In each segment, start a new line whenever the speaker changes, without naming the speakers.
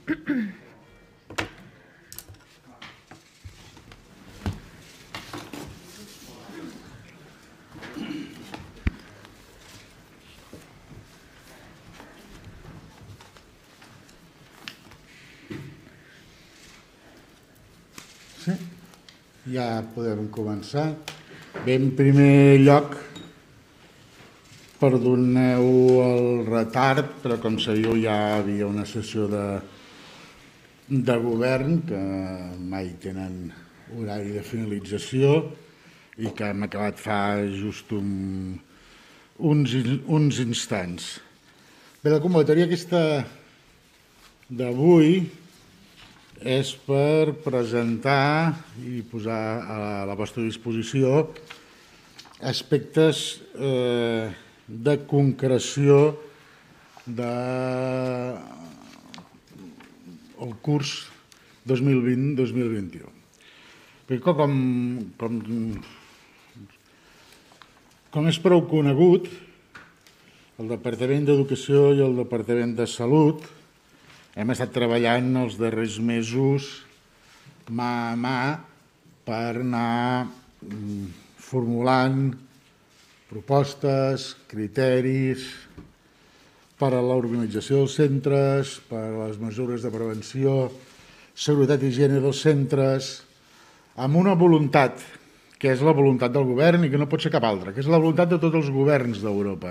Sí, ja podem començar. Bé, en primer lloc, perdoneu el retard, però com sabíeu ja hi havia una sessió de govern que mai tenen horari de finalització i que hem acabat fa just uns instants. Bé, la convocatòria aquesta d'avui és per presentar i posar a la vostra disposició aspectes de concreció del curs 2020-2021. Perquè com és prou conegut, el Departament d'Educació i el Departament de Salut hem estat treballant els darrers mesos mà a mà per anar formulant propostes, criteris per a l'organització dels centres, per a les mesures de prevenció, seguretat i higiene dels centres, amb una voluntat, que és la voluntat del govern i que no pot ser cap altra, que és la voluntat de tots els governs d'Europa.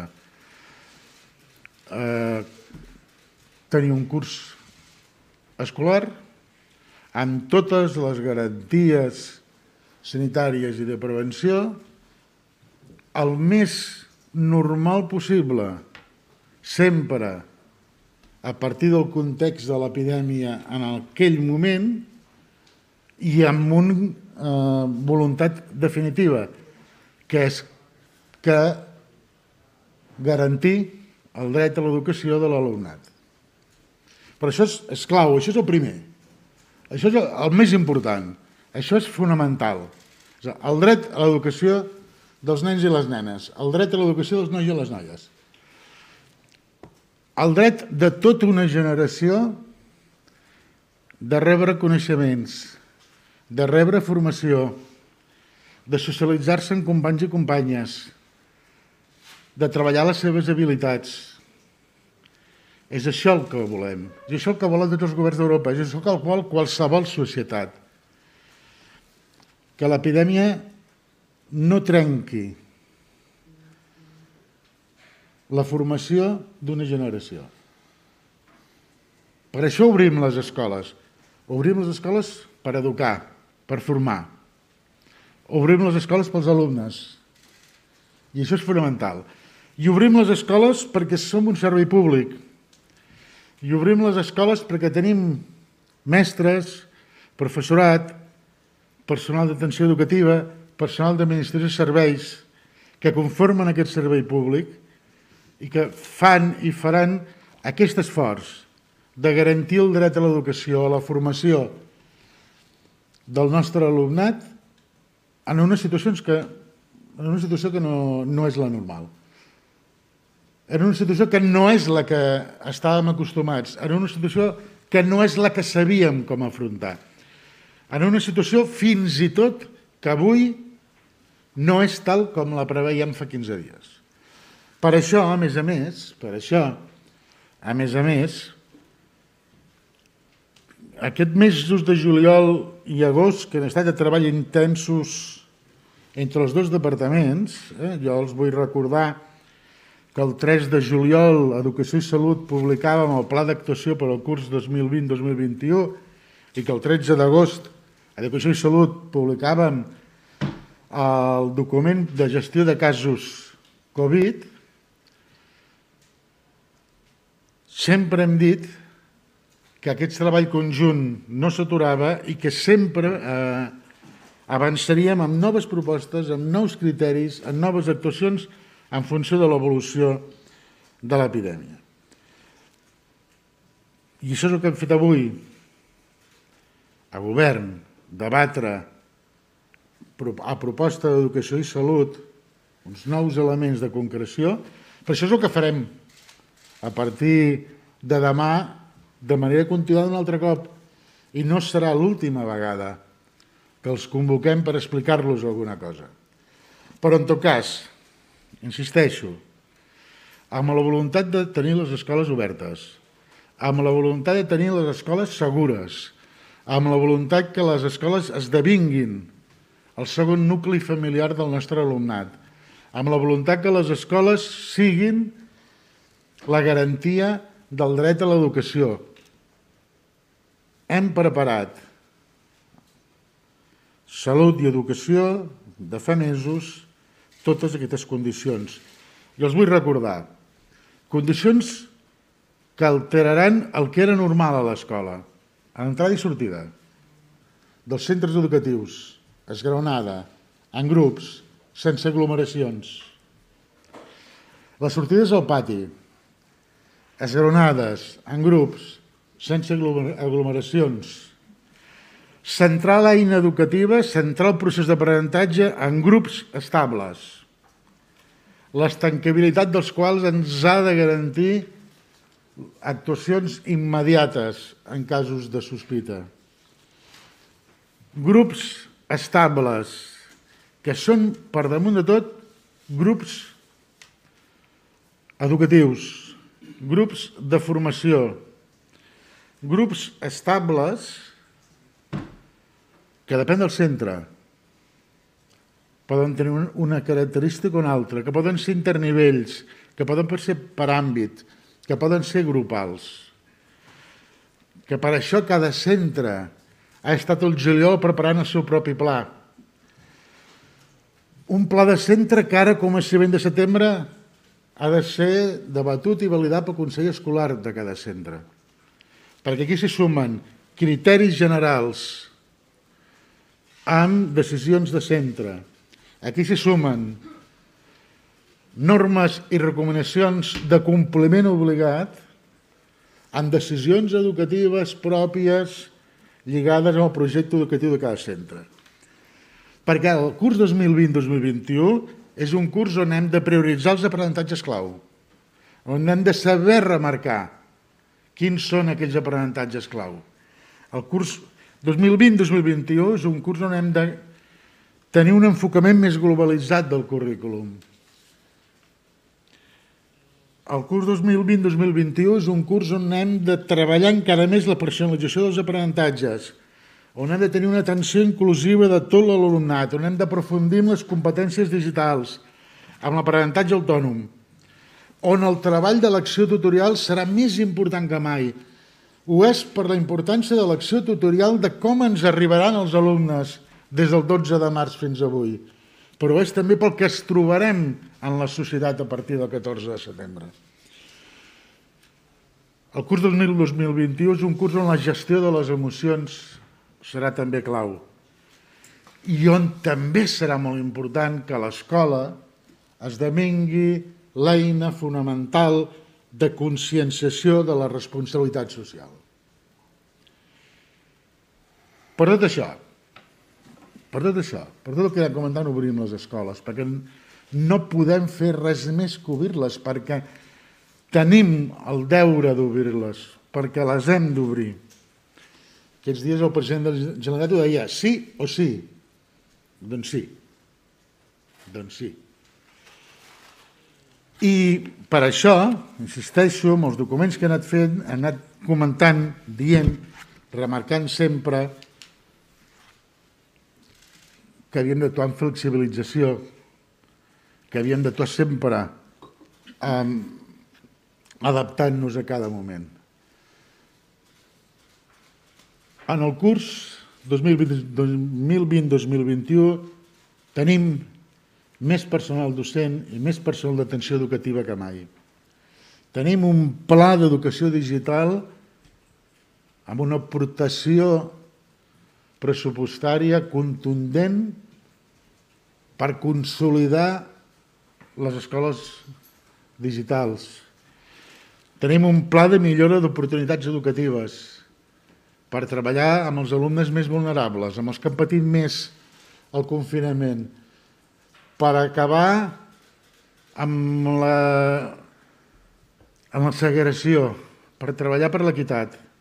Tenir un curs escolar amb totes les garanties sanitàries i de prevenció el més normal possible, sempre a partir del context de l'epidèmia en aquell moment i amb una voluntat definitiva, que és que garantir el dret a l'educació de l'alumnat. Però això és clau, això és el primer. Això és el més important. Això és fonamental. El dret a l'educació dels nens i les nenes, el dret a l'educació dels nois i les noies. El dret de tota una generació de rebre coneixements, de rebre formació, de socialitzar-se amb companys i companyes, de treballar les seves habilitats. És això el que volem. És això el que volen tots els governs d'Europa. És això el que vol qualsevol societat. Que l'epidèmia no trenqui la formació d'una generació. Per això obrim les escoles. Obrim les escoles per educar, per formar. Obrim les escoles pels alumnes. I això és fonamental. I obrim les escoles perquè som un servei públic. I obrim les escoles perquè tenim mestres, professorat, personal d'atenció educativa, personal d'administració de serveis que conformen aquest servei públic i que fan i faran aquest esforç de garantir el dret a l'educació, a la formació del nostre alumnat en una situació que no és la normal. En una situació que no és la que estàvem acostumats, en una situació que no és la que sabíem com afrontar, en una situació fins i tot que avui no és tal com la preveiem fa 15 dies. Per això, a més a més, aquest mesos de juliol i agost, que han estat de treball intensos entre els dos departaments, jo els vull recordar que el 3 de juliol Educació i Salut publicàvem el Pla d'actuació per al curs 2020-2021 i que el 13 d'agost Educació i Salut publicàvem el document de gestió de casos Covid, sempre hem dit que aquest treball conjunt no s'aturava i que sempre avançaríem amb noves propostes, amb nous criteris, amb noves actuacions en funció de l'evolució de l'epidèmia. I això és el que hem fet avui, a govern, debatre a proposta d'Educació i Salut uns nous elements de concreció, però això és el que farem a partir de demà de manera continuada un altre cop, i no serà l'última vegada que els convoquem per explicar-los alguna cosa. Però, en tot cas, insisteixo, amb la voluntat de tenir les escoles obertes, amb la voluntat de tenir les escoles segures, amb la voluntat que les escoles esdevinguin el segon nucli familiar del nostre alumnat, amb la voluntat que les escoles siguin la garantia del dret a l'educació. Hem preparat salut i educació de fa mesos totes aquestes condicions. I els vull recordar, condicions que alteraran el que era normal a l'escola, a entrada i sortida, dels centres educatius, esglaonada, en grups, sense aglomeracions. Les sortides al pati, esglaonades, en grups, sense aglomeracions. Centrar l'eina educativa, centrar el procés d'aprenentatge en grups estables, l'estancabilitat dels quals ens ha de garantir actuacions immediates en casos de sospita. Grups estables, que són, per damunt de tot, grups educatius, grups de formació, grups estables que depèn del centre, poden tenir una característica o una altra, que poden ser internivells, que poden ser per àmbit, que poden ser grupals, que per això cada centre ha estat el juliol preparant el seu propi pla. Un pla de centre que ara, com a ser 20 de setembre, ha de ser debatut i validat pel Consell Escolar de cada centre. Perquè aquí s'hi sumen criteris generals amb decisions de centre. Aquí s'hi sumen normes i recomanacions de compliment obligat amb decisions educatives pròpies lligades al projecte educatiu de cada centre. Perquè el curs 2020-2021 és un curs on hem de prioritzar els aprenentatges clau, on hem de saber remarcar quins són aquells aprenentatges clau. El curs 2020-2021 és un curs on hem de tenir un enfocament més globalitzat del currículum. El curs 2020-2021 és un curs on hem de treballar encara més la personalització dels aprenentatges, on hem de tenir una atenció inclusiva de tot l'alumnat, on hem d'aprofundir en les competències digitals, amb l'aprenentatge autònom, on el treball de l'acció tutorial serà més important que mai. Ho és per la importància de l'acció tutorial de com ens arribaran els alumnes des del 12 de març fins avui, però és també pel que es trobarem en la societat a partir del 14 de setembre. El curs 2020-2021 és un curs on la gestió de les emocions serà també clau i on també serà molt important que l'escola esdevingui l'eina fonamental de conscienciació de la responsabilitat social. Per tot això, per tot el que hem comentat, obrim les escoles, perquè no podem fer res més que obrir-les, perquè tenim el deure d'obrir-les, perquè les hem d'obrir. Aquests dies el president de la Generalitat ho deia, sí o sí? Doncs sí. Doncs sí. I per això, insisteixo, amb els documents que he anat fent, he anat comentant, dient, remarcant sempre que havíem d'actuar amb flexibilització, que havíem d'actuar sempre adaptant-nos a cada moment. En el curs 2020-2021 tenim més personal docent i més personal d'atenció educativa que mai. Tenim un pla d'educació digital amb una aportació pressupostària contundent per consolidar les escoles digitals. Tenim un pla de millora d'oportunitats educatives per treballar amb els alumnes més vulnerables, amb els que han patit més el confinament, per acabar amb la segregació, per treballar per l'equitat,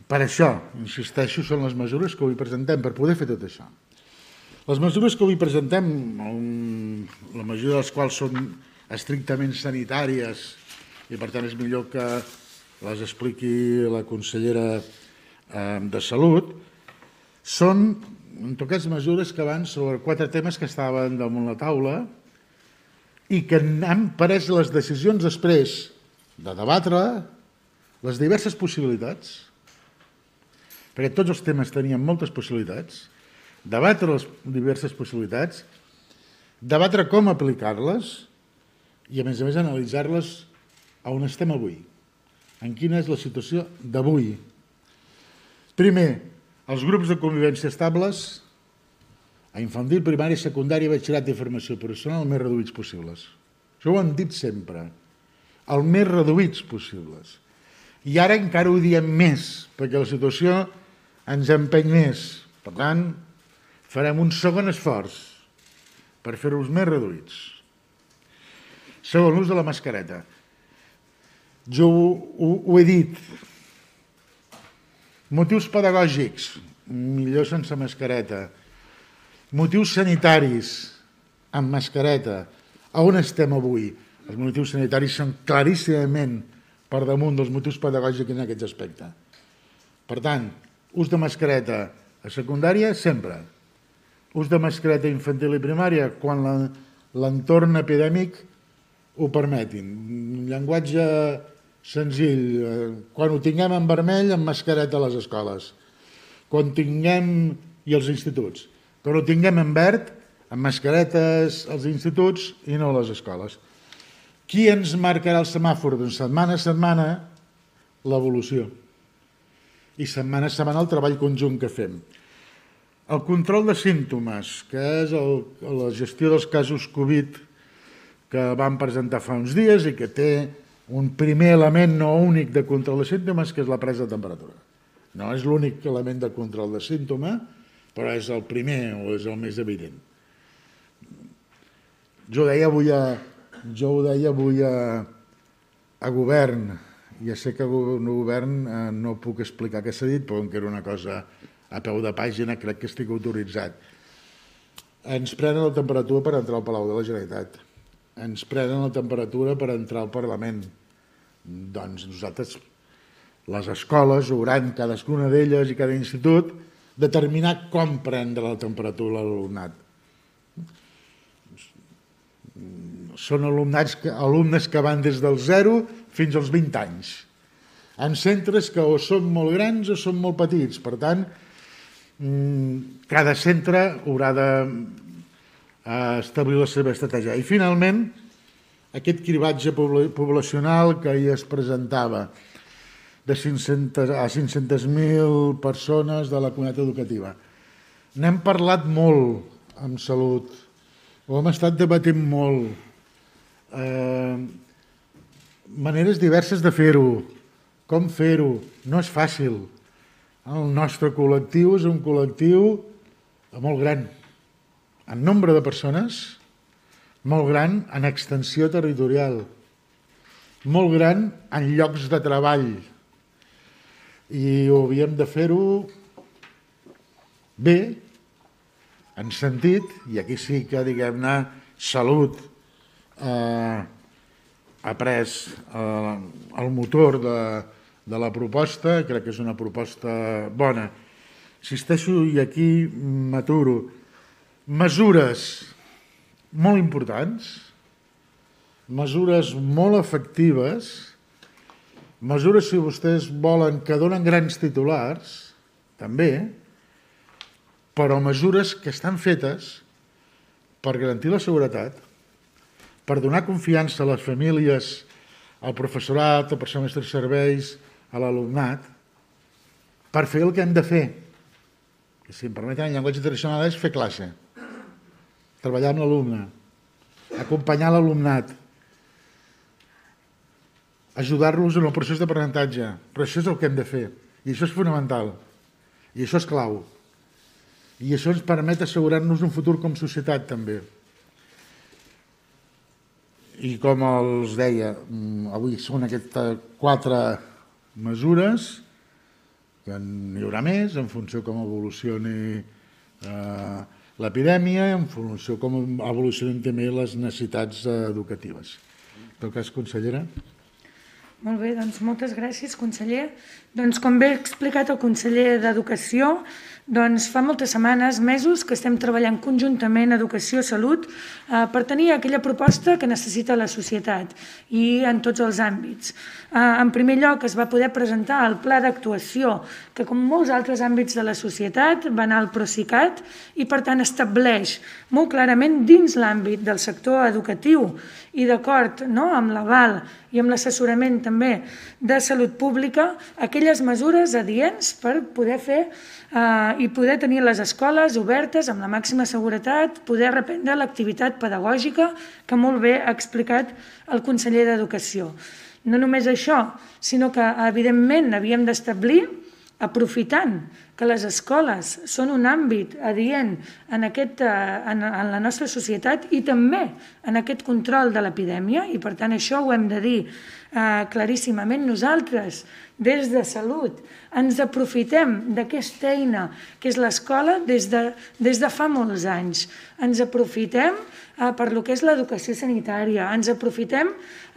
Per això, insisteixo, són les mesures que avui presentem, per poder fer tot això. Les mesures que avui presentem, la majoria de les quals són estrictament sanitàries i per tant és millor que les expliqui la consellera de Salut, són, en tot cas, mesures que van sobre 4 temes que estaven damunt la taula i que han pres les decisions després de debatre les diverses possibilitats, perquè tots els temes tenien moltes possibilitats, debatre les diverses possibilitats, debatre com aplicar-les i, a més, analitzar-les a on estem avui, en quina és la situació d'avui. Primer, els grups de convivència estables a infantil, primària, secundària, batxillerat i formació professional el més reduïts possibles. Això ho hem dit sempre, el més reduïts possibles. I ara encara ho diem més, perquè la situació ens empeny més. Per tant, farem un segon esforç per fer-los més reduïts. Segon, l'ús de la mascareta. Jo ho he dit. Motius pedagògics, millor sense mascareta. Motius sanitaris, amb mascareta. A on estem avui? Els motius sanitaris són claríssimament per damunt dels motius pedagògics en aquest aspecte. Per tant, ús de mascareta a secundària, sempre. Ús de mascareta infantil i primària, quan l'entorn epidèmic ho permetin. Un llenguatge senzill. Quan ho tinguem en vermell, amb mascareta a les escoles. Quan tinguem... i als instituts. Quan ho tinguem en verd, amb mascaretes als instituts i no a les escoles. Qui ens marcarà el semàfor? Doncs setmana a setmana l'evolució. I setmana a setmana el treball conjunt que fem. El control de símptomes, que és la gestió dels casos Covid que vam presentar fa uns dies i que té un primer element no únic de control de símptomes, que és la presa de temperatura. No és l'únic element de control de símptoma, però és el primer o és el més evident. Jo ho deia avui a govern, ja sé que a govern no puc explicar què s'ha dit, però que era una cosa a peu de pàgina, crec que estic autoritzat. Ens prenen la temperatura per entrar al Palau de la Generalitat. Ens prenen la temperatura per entrar al Parlament. Doncs nosaltres, les escoles, hauran cadascuna d'elles i cada institut determinar com prendre la temperatura a l'alumnat. Són alumnes que van des del 0 fins als 20 anys. En centres que o són molt grans o són molt petits. Per tant, cada centre haurà d'establir la seva estratègia. I finalment, aquest cribatge poblacional que ahir es presentava a 500.000 persones de la comunitat educativa. N'hem parlat molt amb Salut, ho hem estat debatent molt. Maneres diverses de fer-ho, com fer-ho, no és fàcil. El nostre col·lectiu és un col·lectiu molt gran, en nombre de persones, molt gran en extensió territorial, molt gran en llocs de treball, i ho havíem de fer-ho bé, en sentit, i aquí sí que, diguem-ne, Salut ha pres el motor de la proposta, crec que és una proposta bona. Insisteixo, i aquí m'aturo, mesures molt importants, mesures molt efectives, mesures, si vostès volen, que donen grans titulars, també, però mesures que estan fetes per garantir la seguretat, per donar confiança a les famílies, al professorat, a persones de serveis, a l'alumnat, per fer el que hem de fer. Que, si em permeten, el llenguatge tradicional és fer classe, treballar amb l'alumne, acompanyar l'alumnat, ajudar-los en el procés d'aprenentatge, però això és el que hem de fer, i això és fonamental, i això és clau, i això ens permet assegurar-nos un futur com a societat també. I com els deia, avui són aquestes 4 mesures que n'hi haurà més en funció com evolucioni l'epidèmia, en funció com evolucionen també les necessitats educatives. En tot cas, consellera.
Molt bé, doncs moltes gràcies, conseller. Doncs com bé ha explicat el conseller d'Educació, doncs fa moltes setmanes, mesos, que estem treballant conjuntament Educació, Salut, per tenir aquella proposta que necessita la societat i en tots els àmbits. En primer lloc, es va poder presentar el pla d'actuació, que com molts altres àmbits de la societat va anar al Procicat i per tant estableix molt clarament dins l'àmbit del sector educatiu i d'acord amb l'aval i amb l'assessorament també de salut pública, aquelles mesures adients per poder fer i poder tenir les escoles obertes amb la màxima seguretat, poder reprendre l'activitat pedagògica que molt bé ha explicat el conseller d'Educació. No només això, sinó que evidentment havíem d'establir, aprofitant que les escoles són un àmbit adient en la nostra societat i també en aquest control de l'epidèmia, i per tant això ho hem de dir claríssimament, nosaltres des de Salut ens aprofitem d'aquesta eina que és l'escola des de fa molts anys. Ens aprofitem per lo que és l'educació sanitària, ens aprofitem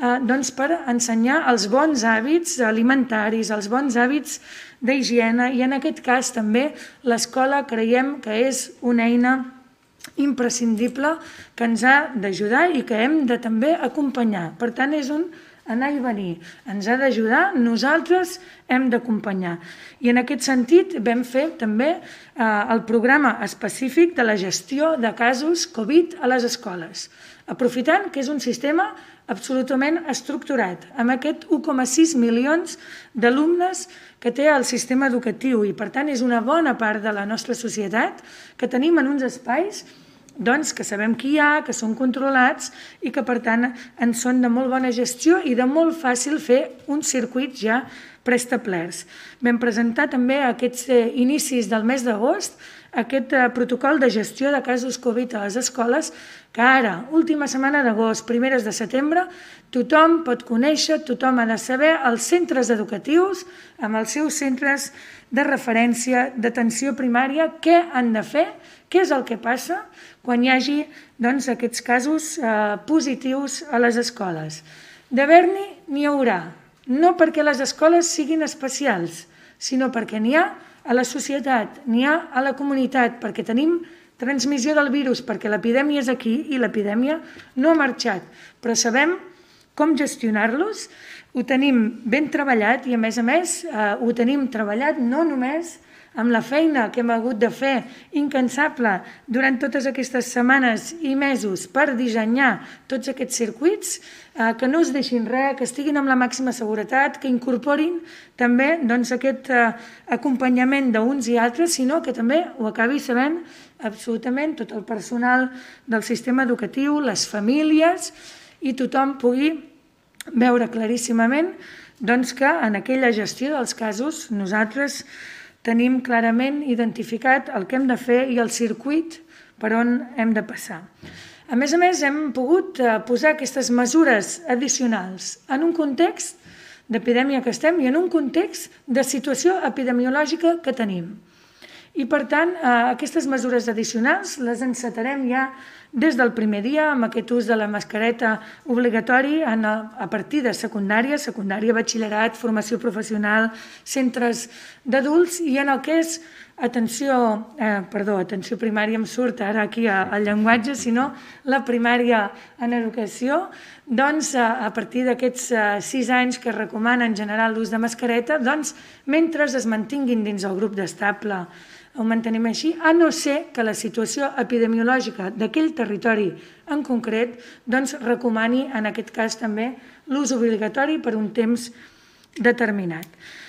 per ensenyar els bons hàbits alimentaris, els bons hàbits d'higiene, i en aquest cas també l'escola creiem que és una eina imprescindible que ens ha d'ajudar i que hem de també acompanyar. Per tant, és un anar i venir. Ens ha d'ajudar, nosaltres hem d'acompanyar. I en aquest sentit vam fer també el programa específic de la gestió de casos Covid a les escoles, aprofitant que és un sistema absolutament estructurat, amb aquest 1,6 milions d'alumnes que té el sistema educatiu, i per tant és una bona part de la nostra societat que tenim en uns espais que sabem qui hi ha, que són controlats i que per tant ens són de molt bona gestió i de molt fàcil fer un circuit ja preestablerts. Vam presentar també a aquests inicis del mes d'agost aquest protocol de gestió de casos Covid a les escoles que ara, última setmana d'agost, primeres de setembre, tothom pot conèixer, tothom ha de saber, els centres educatius, amb els seus centres de referència d'atenció primària, què han de fer, què és el que passa quan hi hagi aquests casos positius a les escoles. D'haver-n'hi, n'hi haurà, no perquè les escoles siguin especials, sinó perquè n'hi ha a la societat, n'hi ha a la comunitat, perquè tenim transmissió del virus, perquè l'epidèmia és aquí i l'epidèmia no ha marxat, però sabem com gestionar-los, ho tenim ben treballat i a més ho tenim treballat no només amb la feina que hem hagut de fer incansable durant totes aquestes setmanes i mesos per dissenyar tots aquests circuits, que no es deixin res, que estiguin amb la màxima seguretat, que incorporin també aquest acompanyament d'uns i altres, sinó que també ho acabi sabent absolutament tot el personal del sistema educatiu, les famílies, i tothom pugui veure claríssimament que en aquella gestió dels casos nosaltres tenim clarament identificat el que hem de fer i el circuit per on hem de passar. A més, hem pogut posar aquestes mesures addicionals en un context d'epidèmia que estem i en un context de situació epidemiològica que tenim. I, per tant, aquestes mesures addicionals les encetarem ja des del primer dia amb aquest ús de la mascareta obligatori a partir de secundària, batxillerat, formació professional, centres d'adults, i en el que és atenció primària, em surt ara aquí el llenguatge, sinó la primària en educació, doncs a partir d'aquests 6 anys que recomana en general l'ús de mascareta, doncs mentre es mantinguin dins el grup d'estable ho mantenim així, a no ser que la situació epidemiològica d'aquell territori en concret doncs recomani en aquest cas també l'ús obligatori per un temps determinat.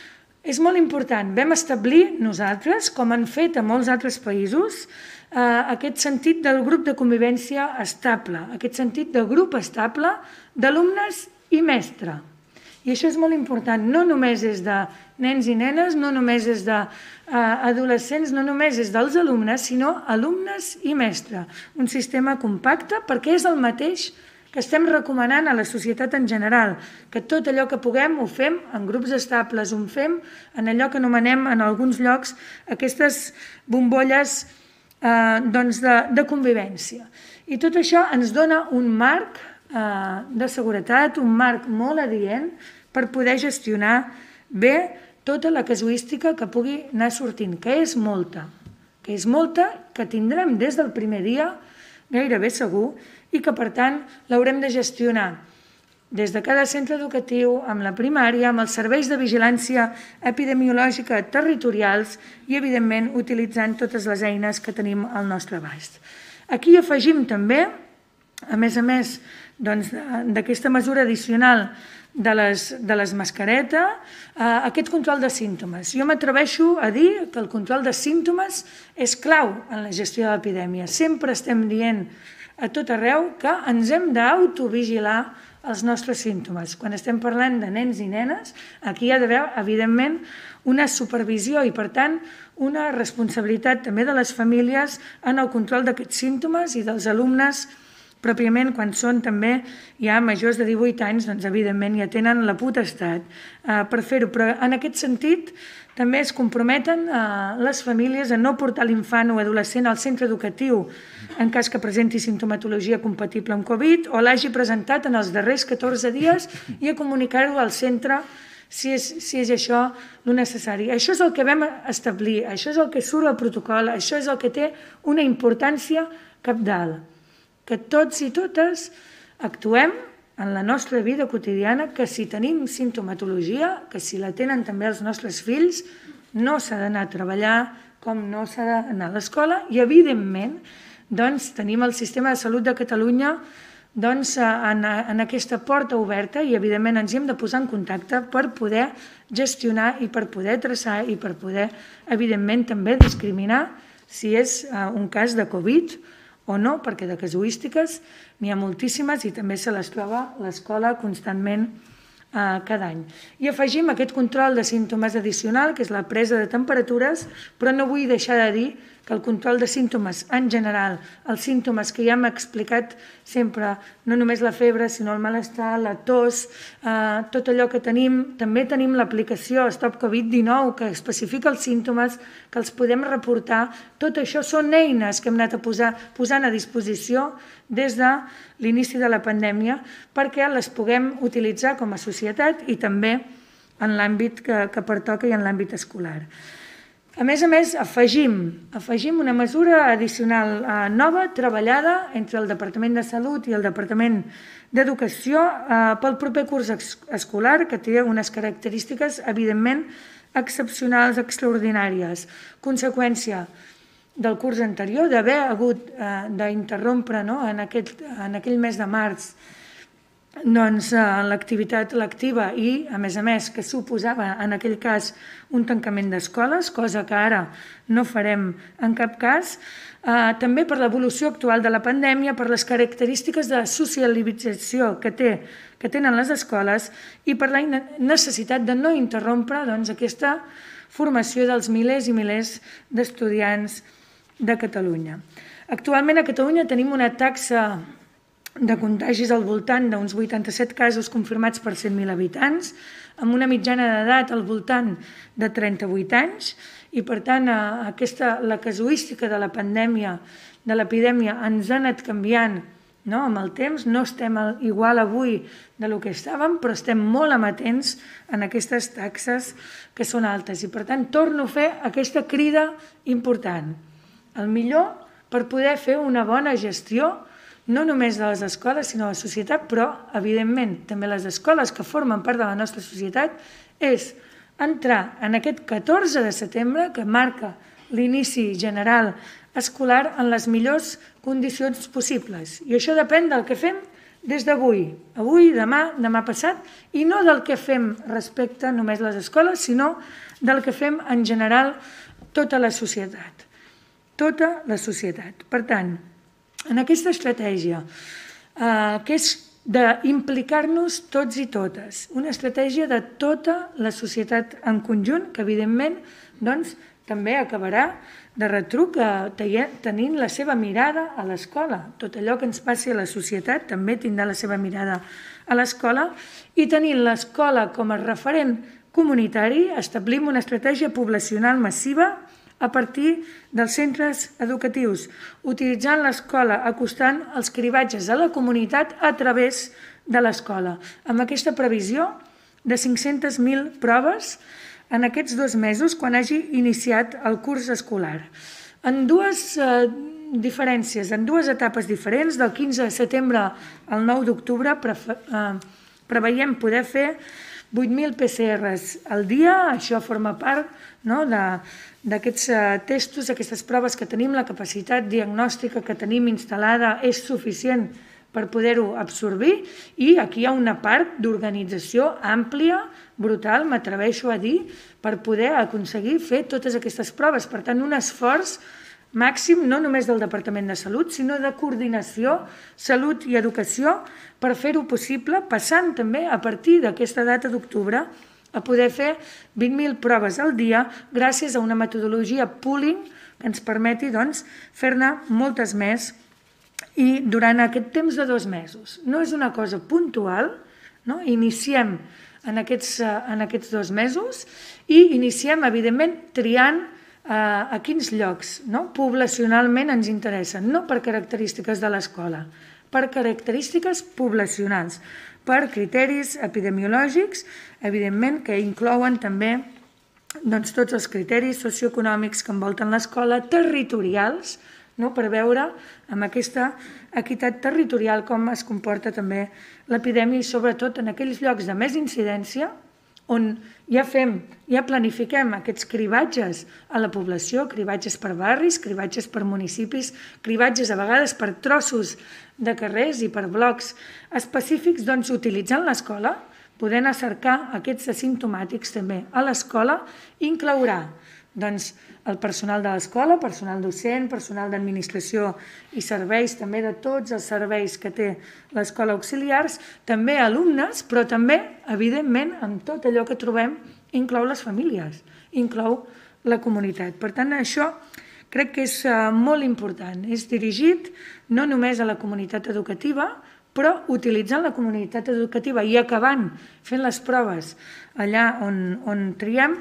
És molt important, vam establir nosaltres, com han fet a molts altres països, aquest sentit del grup de convivència estable, aquest sentit de grup estable d'alumnes i mestre. I això és molt important, no només és de nens i nenes, no només és d'adolescents, no només és dels alumnes, sinó alumnes i mestre. Un sistema compacte perquè és el mateix que estem recomanant a la societat en general, que tot allò que puguem ho fem en grups estables, ho fem en allò que anomenem en alguns llocs aquestes bombolles de convivència. I tot això ens dona un marc de seguretat, un marc molt adient per poder gestionar bé tota la casuística que pugui anar sortint, que és molta, que tindrem des del primer dia, gairebé segur, i que, per tant, l'haurem de gestionar des de cada centre educatiu, amb la primària, amb els serveis de vigilància epidemiològica territorials i, evidentment, utilitzant totes les eines que tenim al nostre abast. Aquí afegim també, a més d'aquesta mesura addicional de les mascaretes, aquest control de símptomes. Jo m'atreveixo a dir que el control de símptomes és clau en la gestió de l'epidèmia. Sempre estem dient a tot arreu que ens hem d'autovigilar els nostres símptomes. Quan estem parlant de nens i nenes, aquí hi ha d'haver, evidentment, una supervisió i, per tant, una responsabilitat també de les famílies en el control d'aquests símptomes i dels alumnes pròpiament quan són també ja majors de 18 anys, doncs evidentment ja tenen la potestat per fer-ho. Però en aquest sentit també es comprometen les famílies a no portar l'infant o adolescent al centre educatiu en cas que presenti simptomatologia compatible amb Covid o l'hagi presentat en els darrers 14 dies i a comunicar-ho al centre si és això el necessari. Això és el que vam establir, això és el que surt al protocol, això és el que té una importància cabdal. Que tots i totes actuem en la nostra vida quotidiana, que si tenim simptomatologia, que si la tenen també els nostres fills, no s'ha d'anar a treballar com no s'ha d'anar a l'escola i, evidentment, tenim el sistema de salut de Catalunya en aquesta porta oberta i, evidentment, ens hi hem de posar en contacte per poder gestionar i per poder traçar i per poder, evidentment, també discriminar si és un cas de Covid o no, perquè de casuístiques n'hi ha moltíssimes i també se les troba l'escola constantment cada any. I afegim aquest control de símptomes addicional, que és la presa de temperatures, però no vull deixar de dir que el control de símptomes en general, els símptomes que ja hem explicat sempre, no només la febre, sinó el malestar, la tos, tot allò que tenim, també tenim l'aplicació Stop Covid-19 que especifica els símptomes, que els podem reportar. Tot això són eines que hem anat posant a disposició des de l'inici de la pandèmia perquè les puguem utilitzar com a societat i també en l'àmbit que pertoca i en l'àmbit escolar. A més, afegim una mesura addicional nova, treballada entre el Departament de Salut i el Departament d'Educació pel proper curs escolar, que té unes característiques, evidentment, excepcionals, extraordinàries. Conseqüència del curs anterior, d'haver hagut d'interrompre en aquell mes de març l'activitat lectiva i, a més, que suposava en aquell cas un tancament d'escoles, cosa que ara no farem en cap cas, també per l'evolució actual de la pandèmia, per les característiques de socialització que tenen les escoles i per la necessitat de no interrompre aquesta formació dels milers i milers d'estudiants de Catalunya. Actualment a Catalunya tenim una taxa de contagis al voltant d'uns 87 casos confirmats per 100.000 habitants, amb una mitjana d'edat al voltant de 38 anys, i per tant la casuística de la pandèmia, de l'epidèmia, ens ha anat canviant amb el temps. No estem igual avui del que estàvem, però estem molt amatents en aquestes taxes que són altes. I per tant torno a fer aquesta crida important. El millor per poder fer una bona gestió no només de les escoles, sinó de la societat, però, evidentment, també les escoles que formen part de la nostra societat, és entrar en aquest 14 de setembre, que marca l'inici general escolar, en les millors condicions possibles. I això depèn del que fem des d'avui, demà passat, i no del que fem respecte només a les escoles, sinó del que fem en general tota la societat. Tota la societat. Per tant, en aquesta estratègia, que és d'implicar-nos tots i totes, una estratègia de tota la societat en conjunt, que evidentment també acabarà de retruc, tenint la seva mirada a l'escola. Tot allò que ens passi a la societat també tindrà la seva mirada a l'escola, i tenint l'escola com a referent comunitari, establim una estratègia poblacional massiva a partir dels centres educatius, utilitzant l'escola, acostant els cribratges a la comunitat a través de l'escola, amb aquesta previsió de 500.000 proves en aquests 2 mesos quan hagi iniciat el curs escolar. En dues diferències, en 2 etapes diferents, del 15 de setembre al 9 d'octubre, preveiem poder fer 8.000 PCRs al dia. Això forma part d'aquests testos, aquestes proves que tenim, la capacitat diagnòstica que tenim instal·lada és suficient per poder-ho absorbir, i aquí hi ha una part d'organització àmplia, brutal, m'atreveixo a dir, per poder aconseguir fer totes aquestes proves. Per tant, un esforç màxim, no només del Departament de Salut, sinó de coordinació, salut i educació, per fer-ho possible, passant també a partir d'aquesta data d'octubre a poder fer 20.000 proves al dia gràcies a una metodologia pooling que ens permeti fer-ne moltes més, i durant aquest temps de 2 mesos. No és una cosa puntual, iniciem en aquests 2 mesos i iniciem, evidentment, triant a quins llocs poblacionalment ens interessen, no per característiques de l'escola, per característiques poblacionals, per criteris epidemiològics, evidentment, que inclouen també tots els criteris socioeconòmics que envolten l'escola, territorials, per veure amb aquesta equitat territorial com es comporta també l'epidèmia, i sobretot en aquells llocs de més incidència on ja planifiquem aquests cribatges a la població, cribatges per barris, cribatges per municipis, cribatges a vegades per trossos de carrers i per blocs específics, utilitzant l'escola, podent cercar aquests asimptomàtics també a l'escola, inclourà el personal de l'escola, personal docent, personal d'administració i serveis, també de tots els serveis que té l'escola auxiliars, també alumnes, però també, evidentment, amb tot allò que trobem, inclou les famílies, inclou la comunitat. Per tant, això crec que és molt important. És dirigit no només a la comunitat educativa, però utilitzant la comunitat educativa i acabant fent les proves allà on triem,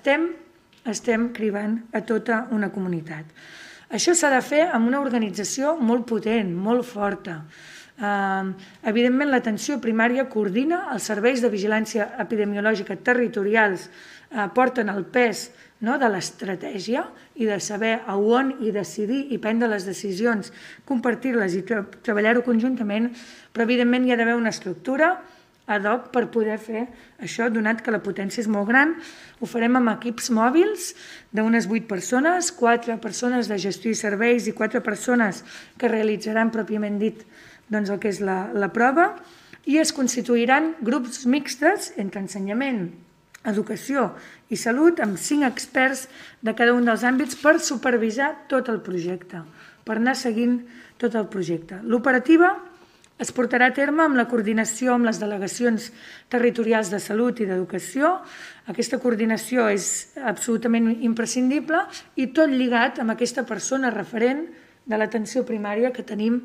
estem cribant a tota una comunitat. Això s'ha de fer amb una organització molt potent, molt forta. Evidentment, l'atenció primària coordina, els serveis de vigilància epidemiològica territorials porten el pes de l'estratègia i de saber a on i decidir i prendre les decisions, compartir-les i treballar-ho conjuntament, però evidentment hi ha d'haver una estructura ad hoc per poder fer això, donat que la potència és molt gran. Ho farem amb equips mòbils d'unes 8 persones, 4 persones de gestió i serveis i 4 persones que realitzaran pròpiament dit el que és la prova, i es constituiran grups mixtes entre ensenyament, educació i salut, amb 5 experts de cada un dels àmbits per supervisar tot el projecte, per anar seguint tot el projecte. L'operativa es portarà a terme amb la coordinació amb les delegacions territorials de salut i d'educació. Aquesta coordinació és absolutament imprescindible i tot lligat amb aquesta persona referent de l'atenció primària que tenim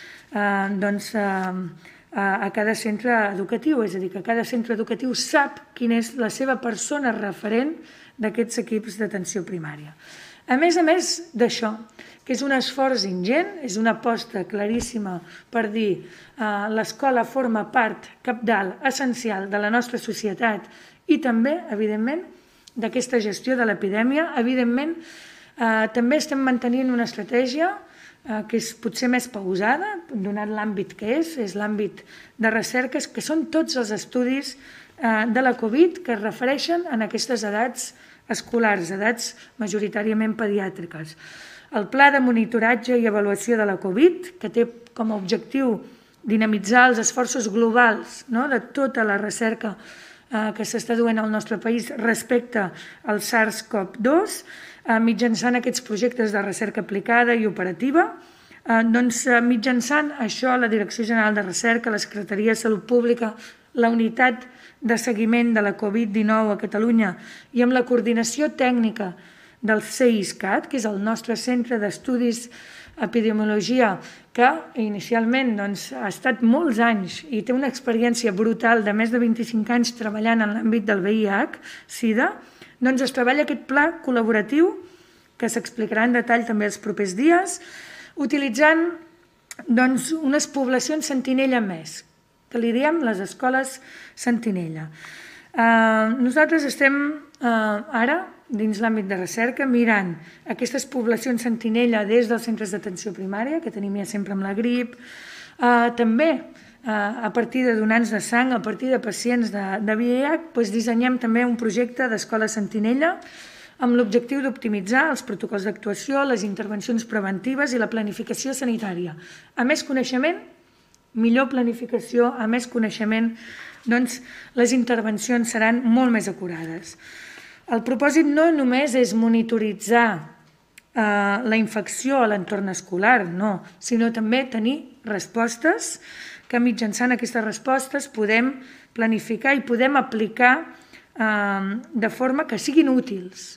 a cada centre educatiu. És a dir, que cada centre educatiu sap quina és la seva persona referent d'aquests equips d'atenció primària. A més d'això, que és un esforç ingent, és una aposta claríssima per dir l'escola forma part cabdal, essencial de la nostra societat i també, evidentment, d'aquesta gestió de l'epidèmia. Evidentment, també estem mantenint una estratègia que és potser més pausada, donat l'àmbit que és l'àmbit de recerca, que són tots els estudis de la Covid que es refereixen a aquestes edats escolars, edats majoritàriament pediàtriques. El pla de monitoratge i avaluació de la Covid, que té com a objectiu dinamitzar els esforços globals de tota la recerca que s'està duent al nostre país respecte al SARS-CoV-2, mitjançant aquests projectes de recerca aplicada i operativa. Mitjançant això, la Direcció General de Recerca, la Secretaria de Salut Pública, la Unitat de Seguiment de la Covid-19 a Catalunya i amb la coordinació tècnica del CISCAT, que és el nostre Centre d'Estudis Epidemiologia, que inicialment ha estat molts anys i té una experiència brutal de més de 25 anys treballant en l'àmbit del VIH-Sida, doncs es treballa aquest pla col·laboratiu, que s'explicarà en detall també els propers dies, utilitzant unes poblacions sentinella més, que li diem les escoles sentinella. Nosaltres estem ara, dins l'àmbit de recerca, mirant aquestes poblacions sentinella des dels centres d'atenció primària, que tenim ja sempre amb la grip, també a partir de donants de sang, a partir de pacients de VIH, dissenyem també un projecte d'escola sentinella amb l'objectiu d'optimitzar els protocols d'actuació, les intervencions preventives i la planificació sanitària. A més coneixement, millor planificació, a més coneixement, doncs les intervencions seran molt més acurades. El propòsit no només és monitoritzar la infecció a l'entorn escolar, no, sinó també tenir respostes que mitjançant aquestes respostes podem planificar i podem aplicar de forma que siguin útils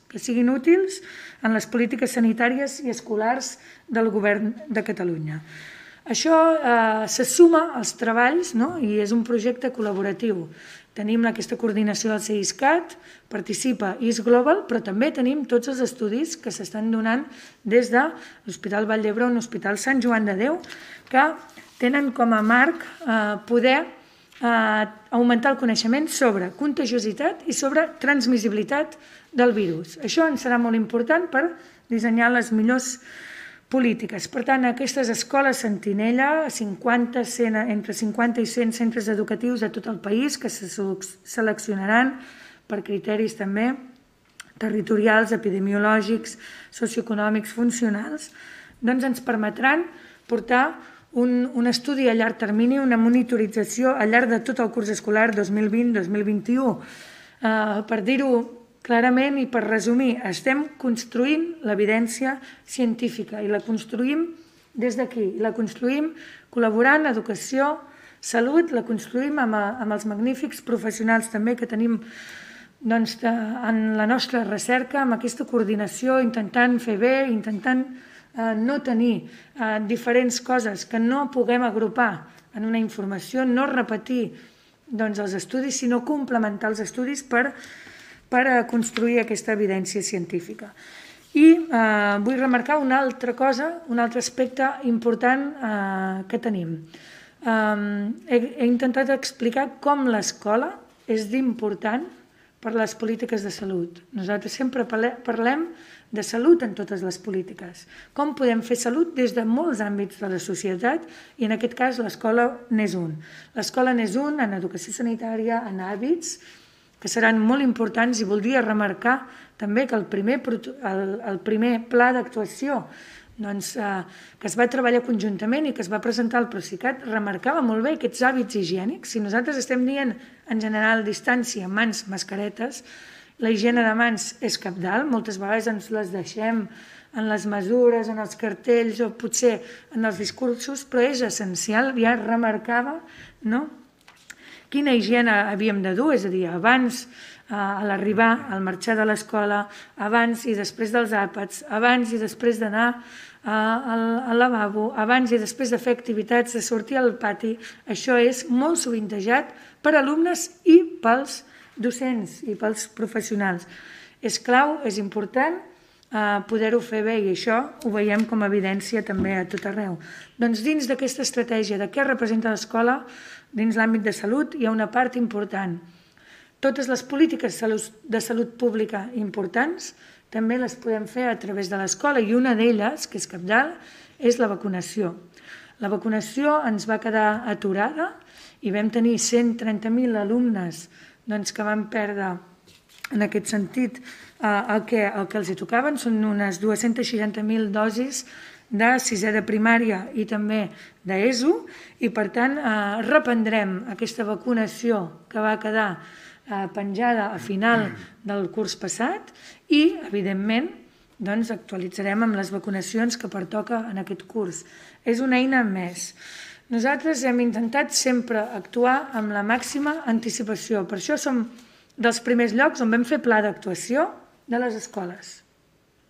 en les polítiques sanitàries i escolars del Govern de Catalunya. Això se suma als treballs i és un projecte col·laboratiu. Tenim aquesta coordinació del CISCAT, participa IS Global, però també tenim tots els estudis que s'estan donant des de l'Hospital Vall d'Hebron, l'Hospital Sant Joan de Déu, que tenen com a marc poder augmentar el coneixement sobre contagiositat i sobre transmissibilitat del virus. Això ens serà molt important per dissenyar les millors polítiques. Per tant, aquestes escoles sentinella, entre 50 i 100 centres educatius a tot el país que se seleccionaran per criteris també territorials, epidemiològics, socioeconòmics, funcionals, doncs ens permetran portar un estudi a llarg termini, una monitorització al llarg de tot el curs escolar 2020-2021. Per dir-ho clarament i per resumir, estem construint l'evidència científica i la construïm des d'aquí. La construïm col·laborant, educació, salut, la construïm amb els magnífics professionals també que tenim en la nostra recerca, amb aquesta coordinació, intentant fer bé, intentant no tenir diferents coses que no puguem agrupar en una informació, no repetir els estudis, sinó complementar els estudis per construir aquesta evidència científica. I vull remarcar una altra cosa, un altre aspecte important que tenim. He intentat explicar com l'escola és d'important per les polítiques de salut. Nosaltres sempre parlem de salut en totes les polítiques. Com podem fer salut des de molts àmbits de la societat i en aquest cas l'escola n'és un. L'escola n'és un en educació sanitària, en hàbits, que seran molt importants i voldria remarcar també que el primer pla d'actuació que es va treballar conjuntament i que es va presentar al Procicat remarcava molt bé aquests hàbits higiènics. Si nosaltres estem dient en general distància, mans, mascaretes, la higiene de mans és cabdal, moltes vegades ens les deixem en les mesures, en els cartells o potser en els discursos, però és essencial, ja remarcava quina higiene havíem de dur, és a dir, abans a l'arribar, al marxar de l'escola, abans i després dels àpats, abans i després d'anar al lavabo, abans i després de fer activitats, de sortir al pati. Això és molt sovintejat per alumnes i pels docents i pels professionals. És clau, és important poder-ho fer bé i això ho veiem com a evidència també a tot arreu. Doncs dins d'aquesta estratègia de què representa l'escola, dins l'àmbit de salut hi ha una part important. Totes les polítiques de salut pública importants també les podem fer a través de l'escola i una d'elles, que és cabdal, és la vacunació. La vacunació ens va quedar aturada i vam tenir 130.000 alumnes que van perdre en aquest sentit el que els hi tocaven. Són unes 260.000 dosis de sisè de primària i també d'ESO i per tant reprendrem aquesta vacunació que va quedar penjada a final del curs passat i, evidentment, actualitzarem amb les vacunacions que pertoca en aquest curs. És una eina més. Nosaltres hem intentat sempre actuar amb la màxima anticipació. Per això som dels primers llocs on vam fer pla d'actuació de les escoles.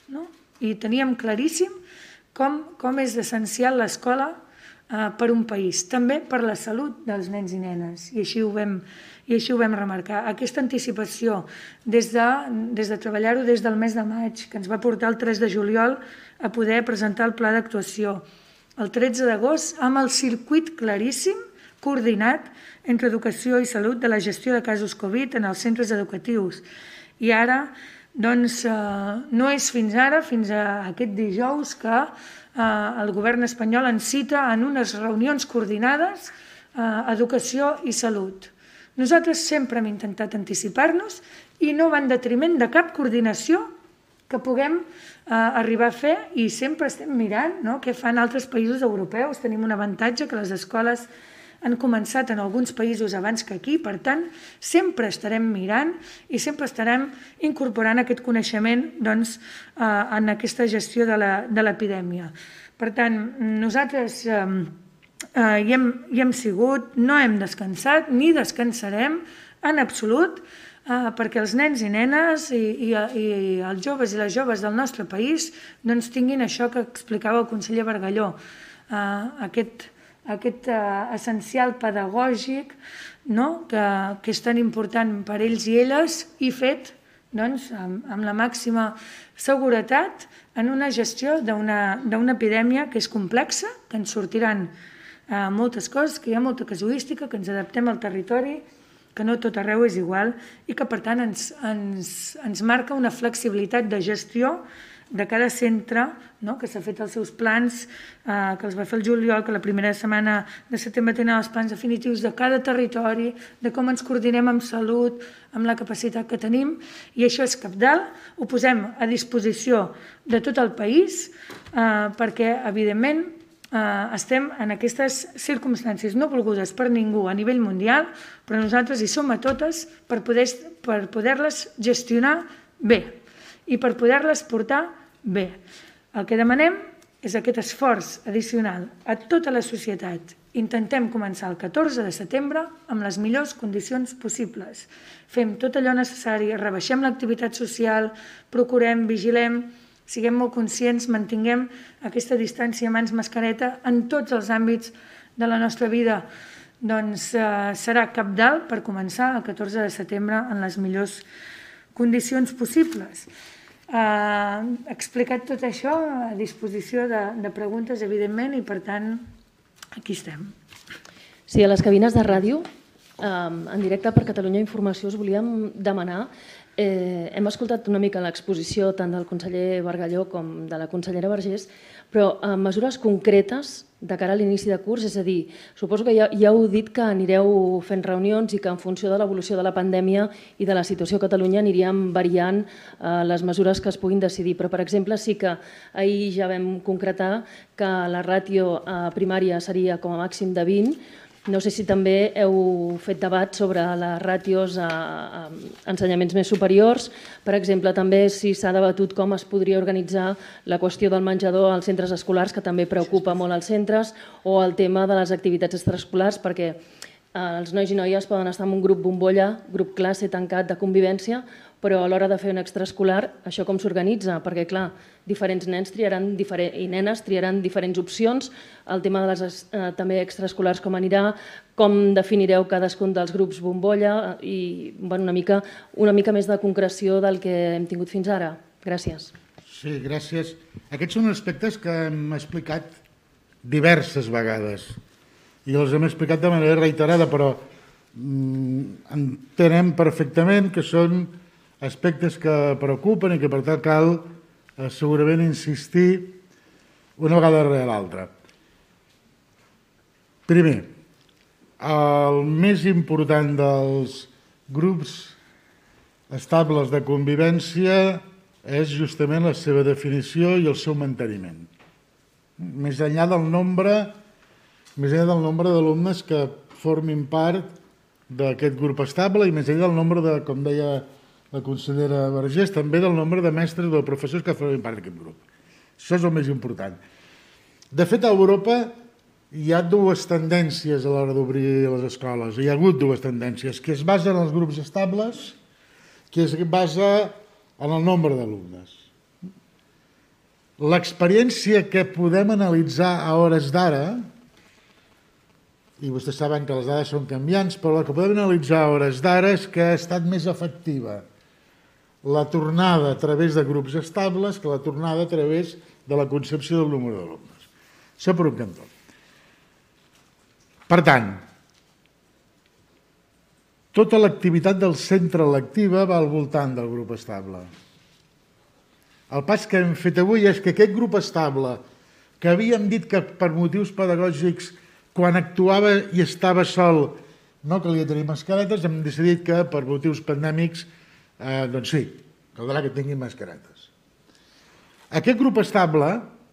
no? I teníem claríssim com és essencial l'escola per un país, també per la salut dels nens i nenes, i així ho vam remarcar. Aquesta anticipació, des de treballar-ho des del mes de maig, que ens va portar el 3 de juliol a poder presentar el pla d'actuació, el 13 d'agost, amb el circuit claríssim, coordinat entre educació i salut de la gestió de casos Covid en els centres educatius. I ara, doncs, no és fins ara, fins a aquest dijous, que el govern espanyol ens cita en unes reunions coordinades educació i salut. Nosaltres sempre hem intentat anticipar-nos i no va en detriment de cap coordinació que puguem arribar a fer, i sempre estem mirant què fan altres països europeus. Tenim un avantatge, que les escoles han començat en alguns països abans que aquí, per tant, sempre estarem mirant i sempre estarem incorporant aquest coneixement en aquesta gestió de l'epidèmia. Per tant, nosaltres hi hem sigut, no hem descansat ni descansarem en absolut, perquè els nens i nenes i els joves i les joves del nostre país tinguin això que explicava el conseller Bargalló, aquest essencial pedagògic que és tan important per ells i elles, i fet amb la màxima seguretat en una gestió d'una epidèmia que és complexa, que ens sortiran moltes coses, que hi ha molta casuística, que ens adaptem al territori, que no tot arreu és igual, i que per tant ens marca una flexibilitat de gestió de cada centre, que s'ha fet els seus plans, que els va fer el juliol, que la primera setmana de setembre tenen els plans definitius de cada territori, de com ens coordinem amb salut, amb la capacitat que tenim, i això és cabdal, ho posem a disposició de tot el país, perquè, evidentment, estem en aquestes circumstàncies no volgudes per ningú a nivell mundial, però nosaltres hi som a totes per poder-les gestionar bé i per poder-les portar bé. El que demanem és aquest esforç addicional a tota la societat. Intentem començar el 14 de setembre amb les millors condicions possibles. Fem tot allò necessari, rebaixem l'activitat social, procurem, vigilem, siguem molt conscients, mantinguem aquesta distància mans mascareta en tots els àmbits de la nostra vida. Doncs serà cabdal per començar el 14 de setembre en les millors condicions possibles. Explicat tot això, a disposició de preguntes, evidentment, i per tant, aquí estem.
Sí, a les cabines de ràdio, en directe per Catalunya Informació, us volíem demanar. Hem escoltat una mica l'exposició tant del conseller Bargalló com de la consellera Vergés, però mesures concretes de cara a l'inici de curs, és a dir, suposo que ja heu dit que anireu fent reunions i que en funció de l'evolució de la pandèmia i de la situació a Catalunya aniríem variant les mesures que es puguin decidir. Però, per exemple, sí que ahir ja vam concretar que la ràtio primària seria com a màxim de 20. No sé si també heu fet debat sobre les ràtios a ensenyaments més superiors. Per exemple, també si s'ha debatut com es podria organitzar la qüestió del menjador als centres escolars, que també preocupa molt als centres, o el tema de les activitats extraescolars, perquè els nois i noies poden estar en un grup bombolla, grup classe tancat de convivència, però a l'hora de fer un extraescolar, això com s'organitza? Perquè, clar, diferents nens i nenes triaran diferents opcions, el tema de les també extraescolars com anirà, com definireu cadascun dels grups bombolla i una mica més de concreció del que hem tingut fins ara. Gràcies.
Sí, gràcies. Aquests són aspectes que hem explicat diverses vegades i els hem explicat de manera reiterada, però entenem perfectament que són aspectes que preocupen i que per tant cal segurament insistir una vegada darrere l'altra. Primer, el més important dels grups estables de convivència és justament la seva definició i el seu manteniment. Més enllà del nombre d'alumnes que formin part d'aquest grup estable i més enllà del nombre de, com deia la consellera Vergés, també del nombre de mestres o de professors que formin part d'aquest grup. Això és el més important. De fet, a Europa hi ha dues tendències a l'hora d'obrir les escoles. Hi ha hagut dues tendències, que es basen en els grups estables, que es basa en el nombre d'alumnes. L'experiència que podem analitzar a hores d'ara, i vostès saben que les dades són canviants, però el que podem analitzar a hores d'ara és que ha estat més efectiva la tornada a través de grups estables que la tornada a través de la concepció del número d'alumnes. Això per un cantó. Per tant, tota l'activitat del centre lectiva va al voltant del grup estable. El pas que hem fet avui és que aquest grup estable, que havíem dit que per motius pedagògics, quan actuava i estava sol, no calia tenir mascaretes, hem decidit que per motius pandèmics, doncs sí, caldrà que tinguin mascaretes. Aquest grup estable,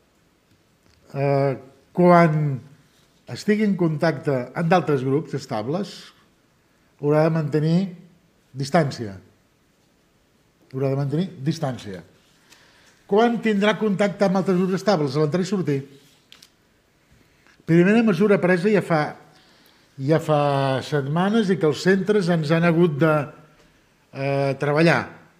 quan estigui en contacte amb d'altres grups estables, haurà de mantenir distància. Haurà de mantenir distància. Quan tindrà contacte amb altres grups estables? A l'entrar i sortir. Primera mesura presa ja fa setmanes i que els centres ens han hagut de treballar.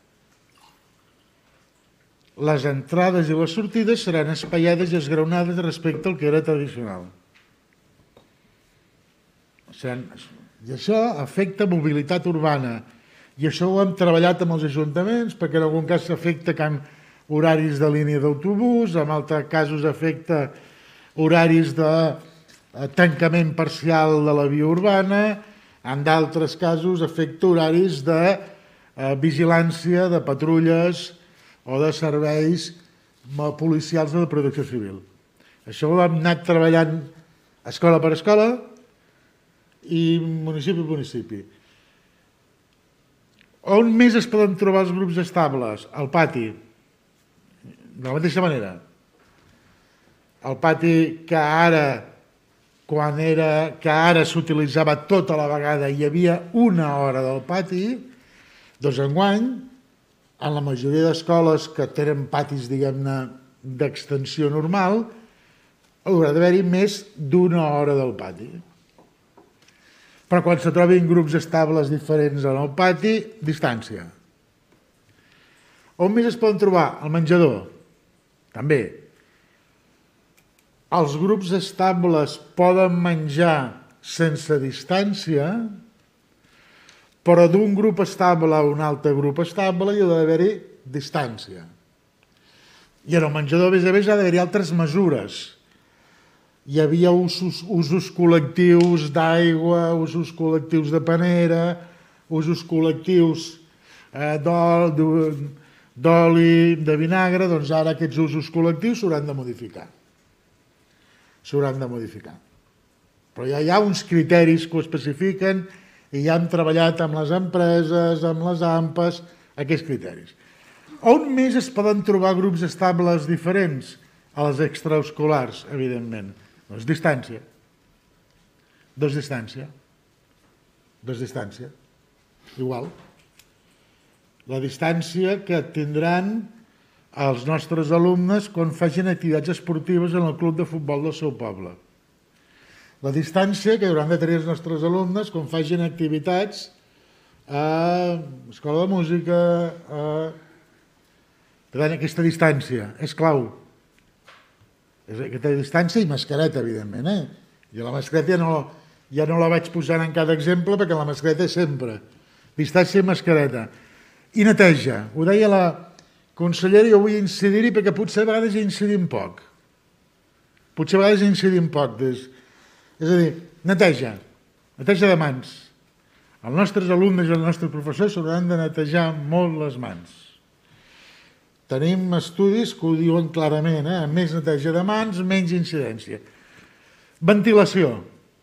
Les entrades i les sortides seran espaiades i esgraonades respecte al que era tradicional. I això afecta mobilitat urbana. I això ho hem treballat amb els ajuntaments, perquè en algun cas afecta horaris de línia d'autobús, en altres casos afecta horaris de tancament parcial de la via urbana, en d'altres casos afecta horaris de vigilància, de patrulles o de serveis policials de la protecció civil. Això ho hem anat treballant escola per escola i municipi per municipi. On més es poden trobar els grups estables? Al pati. De la mateixa manera. El pati que ara s'utilitzava tota la vegada, hi havia una hora del pati, doncs enguany, en la majoria d'escoles que tenen patis, diguem-ne, d'extensió normal, haurà d'haver-hi més d'una hora del pati. Però quan se trobin grups estables diferents en el pati, distància. On més es poden trobar? Al menjador. També. Els grups estables poden menjar sense distància, però d'un grup estable a un altre grup estable hi ha d'haver-hi distància. I en el menjador, a més, ha d'haver-hi altres mesures. Hi havia usos col·lectius d'aigua, usos col·lectius de panera, usos col·lectius d'oli, de vinagre, doncs ara aquests usos col·lectius s'hauran de modificar. S'hauran de modificar. Però ja hi ha uns criteris que ho especifiquen i ja hem treballat amb les empreses, amb les AMPAs, aquests criteris. On més es poden trobar grups estables diferents? A les extraescolars, evidentment. Doncs distància. Distància. Igual. La distància que tindran els nostres alumnes quan facin activitats esportives en el club de futbol del seu poble. La distància que hauran de tenir els nostres alumnes quan facin activitats a escola de música. Per tant, aquesta distància és clau. Aquesta distància i mascareta, evidentment. I la mascareta ja no la vaig posar en cada exemple perquè la mascareta és sempre. Distància i mascareta. I neteja. Ho deia la consellera i jo vull incidir-hi perquè potser a vegades hi incidim poc. És a dir, neteja. Neteja de mans. Els nostres alumnes i els nostres professors s'hauran de netejar molt les mans. Tenim estudis que ho diuen clarament, més neteja de mans, menys incidència. Ventilació.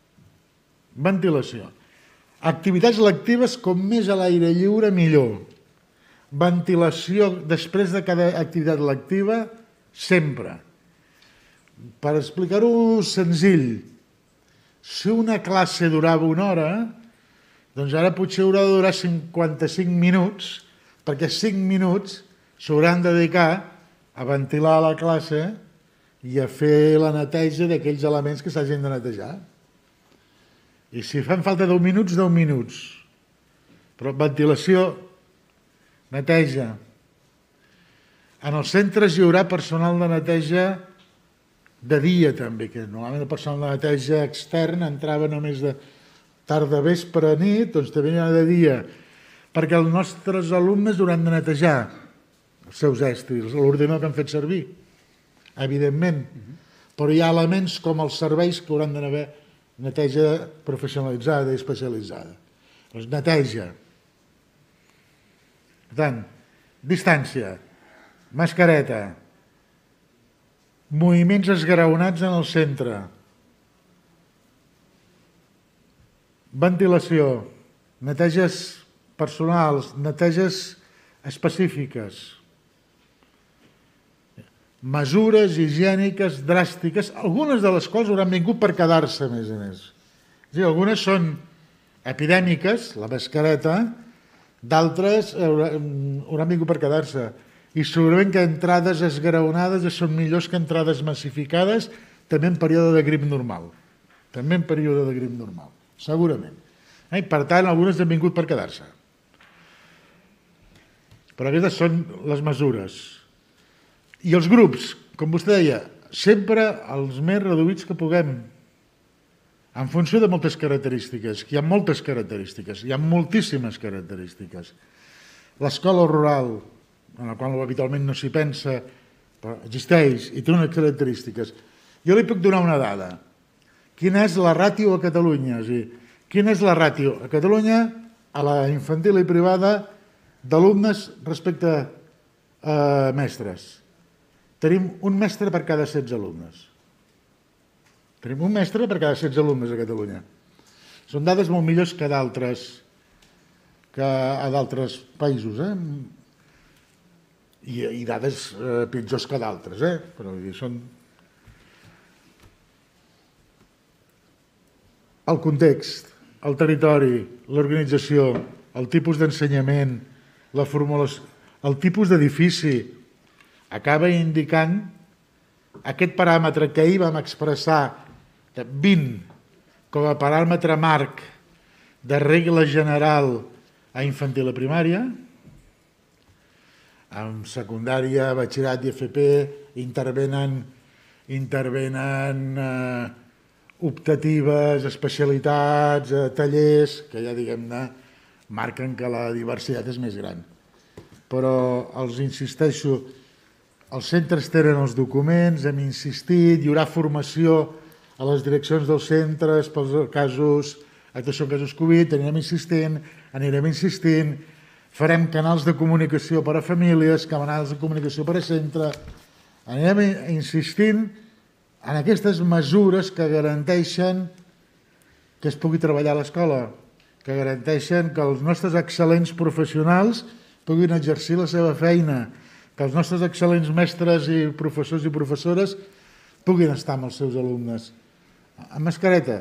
Activitats lectives com més a l'aire lliure, millor. Ventilació després de cada activitat lectiva, sempre. Per explicar-ho senzill, si una classe durava una hora, doncs ara potser haurà de durar 55 minuts, perquè 5 minuts s'hauran de dedicar a ventilar la classe i a fer la neteja d'aquells elements que s'hagin de netejar. I si fan falta 10 minuts, 10 minuts. Però ventilació, neteja. En els centres hi haurà personal de neteja de dia també, que normalment el personal de neteja extern entrava només de tarda, vespre, nit, doncs també hi ha de dia, perquè els nostres alumnes hauran de netejar els seus estris, l'ordinador que han fet servir, evidentment, però hi ha elements com els serveis que hauran d'haver neteja professionalitzada i especialitzada. Doncs neteja. Per tant, distància, mascareta, moviments esgraonats en el centre, ventilació, neteges personals, neteges específiques, mesures higièniques dràstiques, algunes de les quals hauran vingut per quedar-se, a més a més. És a dir, algunes són epidèmiques, la mascareta, d'altres hauran vingut per quedar-se. I segurament que entrades esgraonades són millors que entrades massificades, també en període de grip normal. També en període de grip normal, segurament. I per tant, algunes han vingut per quedar-se. Però aquestes són les mesures. I els grups, com vostè deia, sempre els més reduïts que puguem, en funció de moltes característiques, que hi ha moltes característiques, hi ha moltíssimes característiques. L'escola rural, en la qual habitualment no s'hi pensa, però existeix i té unes característiques. Jo li puc donar una dada. Quina és la ràtio a Catalunya? És a dir, quina és la ràtio a Catalunya, a la infantil i privada, d'alumnes respecte a mestres? Tenim un mestre per cada 16 alumnes. Tenim un mestre per cada 16 alumnes a Catalunya. Són dades molt millors que a d'altres països, i dades pitjors que d'altres, però són... El context, el territori, l'organització, el tipus d'ensenyament, la formulació, el tipus d'edifici, acaba indicant aquest paràmetre que ahir vam expressar, 20 com a paràmetre marc de regla general a infantil i primària, en secundària, batxillerat i FP intervenen optatives, especialitats, tallers, que ja diguem-ne marquen que la diversitat és més gran. Però els insisteixo, els centres tenen els documents, hem insistit, hi haurà formació a les direccions dels centres pels casos, actuació en casos Covid, anirem insistint, farem canals de comunicació per a famílies, canals de comunicació per a centre. Anirem insistint en aquestes mesures que garanteixen que es pugui treballar a l'escola, que garanteixen que els nostres excel·lents professionals puguin exercir la seva feina, que els nostres excel·lents mestres i professors i professores puguin estar amb els seus alumnes. Amb mascareta,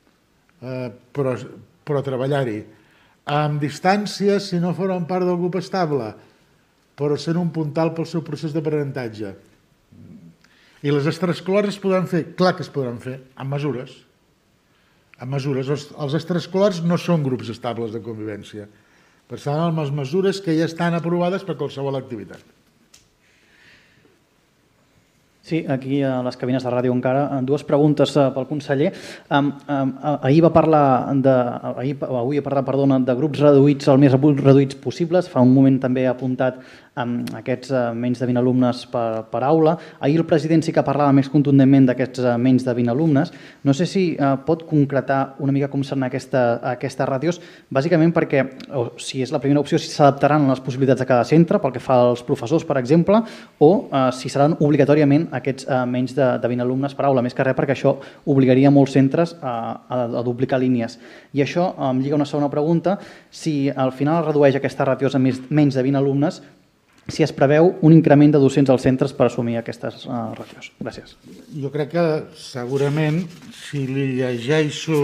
però treballar-hi. Amb distància, si no formen part del grup estable, però sent un puntal pel seu procés d'aprenentatge. I les extraescolars es podran fer? Clar que es podran fer, amb mesures. Amb mesures. Els extraescolars no són grups estables de convivència, però estan amb les mesures que ja estan aprovades per qualsevol activitat.
Sí, aquí a les cabines de ràdio encara. Dues preguntes pel conseller. Avui ha parlat de grups reduïts, el més reduïts possibles. Fa un moment també ha apuntat aquests menys de 20 alumnes per aula. Ahir el president sí que parlava més contundentment d'aquests menys de 20 alumnes. No sé si pot concretar una mica com seran aquestes ràtios, bàsicament perquè, si és la primera opció, si s'adaptaran a les possibilitats de cada centre, pel que fa als professors, per exemple, o si seran obligatòriament aquests menys de 20 alumnes per aula, més que res perquè això obligaria molts centres a duplicar línies. I això em lliga una segona pregunta, si al final es redueix aquesta ràtios a menys de 20 alumnes, si es preveu un increment de docents als centres per assumir aquestes ràtios. Gràcies.
Jo crec que segurament, si li llegeixo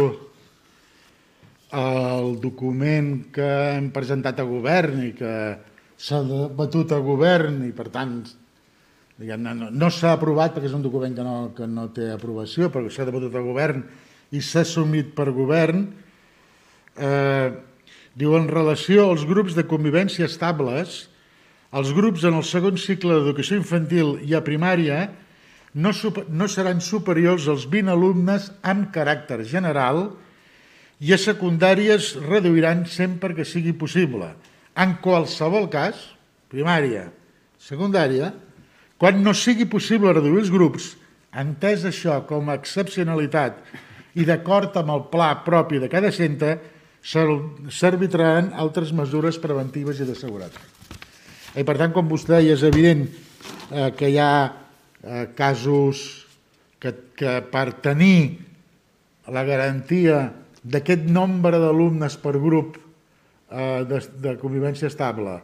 el document que hem presentat a govern i que s'ha debatut a govern i, per tant, no s'ha aprovat perquè és un document que no té aprovació, però s'ha debatut a govern i s'ha assumit per govern, diu, en relació als grups de convivència estables, Els grups en el segon cicle d'educació infantil i a primària no seran superiors als 20 alumnes amb caràcter general i a secundàries reduiran sempre que sigui possible. En qualsevol cas, primària, secundària, quan no sigui possible reduir els grups, entès això com a excepcionalitat i d'acord amb el pla propi de cada centre, s'arbitraran altres mesures preventives i de seguretat. I per tant, com vostè deia, és evident que hi ha casos que per tenir la garantia d'aquest nombre d'alumnes per grup de convivència estable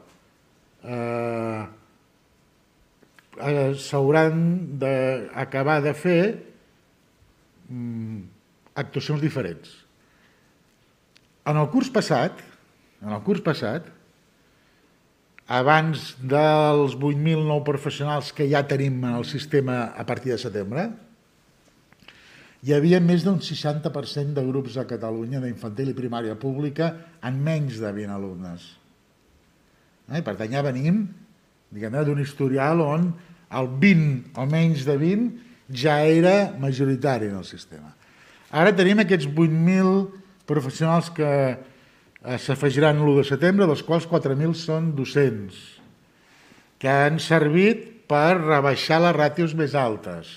s'hauran d'acabar de fer actuacions diferents. En el curs passat, abans dels 8.000 nous professionals que ja tenim en el sistema a partir de setembre, hi havia més d'un 60% de grups a Catalunya d'infantil i primària pública amb menys de 20 alumnes. Per tant, ja venim d'un historial on el 20 o menys de 20 ja era majoritari en el sistema. Ara tenim aquests 8.000 professionals que s'afegiran l'1 de setembre, dels quals 4.000 són docents, que han servit per rebaixar les ràtios més altes.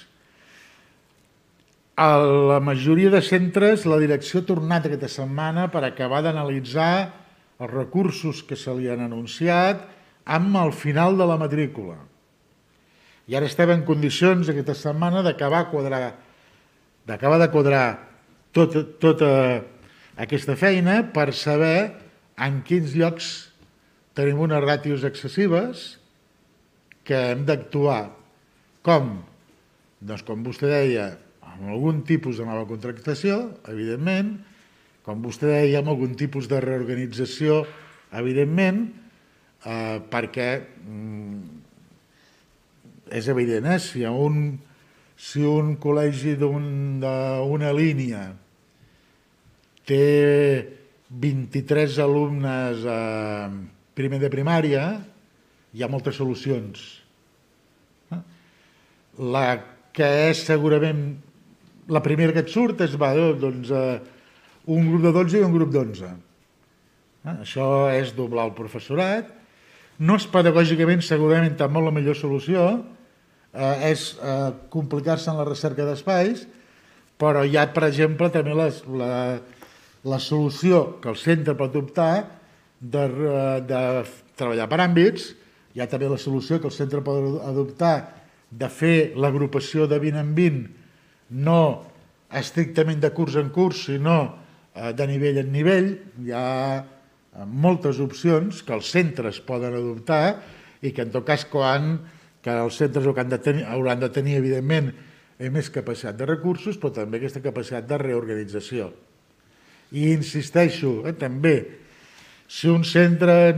A la majoria de centres la direcció ha tornat aquesta setmana per acabar d'analitzar els recursos que se li han anunciat amb el final de la matrícula. I ara estem en condicions aquesta setmana d'acabar de quadrar tota aquesta feina per saber en quins llocs tenim unes ràtios excessives que hem d'actuar. Com? Doncs, com vostè deia, amb algun tipus de nova contractació, evidentment, com vostè deia, amb algun tipus de reorganització, evidentment, perquè és evident, si un col·legi d'una línia té 23 alumnes primer de primària, hi ha moltes solucions. La que és segurament la primera que et surt és un grup de 12 i un grup d'11. Això és doblar el professorat. No és pedagògicament segurament tampoc la millor solució, és complicar-se en la recerca d'espais, però hi ha, per exemple, també la solució que el centre pot optar de treballar per àmbits, hi ha també la solució que el centre pot adoptar de fer l'agrupació de 20 en 20 no estrictament de curs en curs, sinó de nivell en nivell. Hi ha moltes opcions que els centres poden adoptar i que en tot cas que els centres hauran de tenir, evidentment, més capacitat de recursos, però també aquesta capacitat de reorganització. I insisteixo, també, si un centre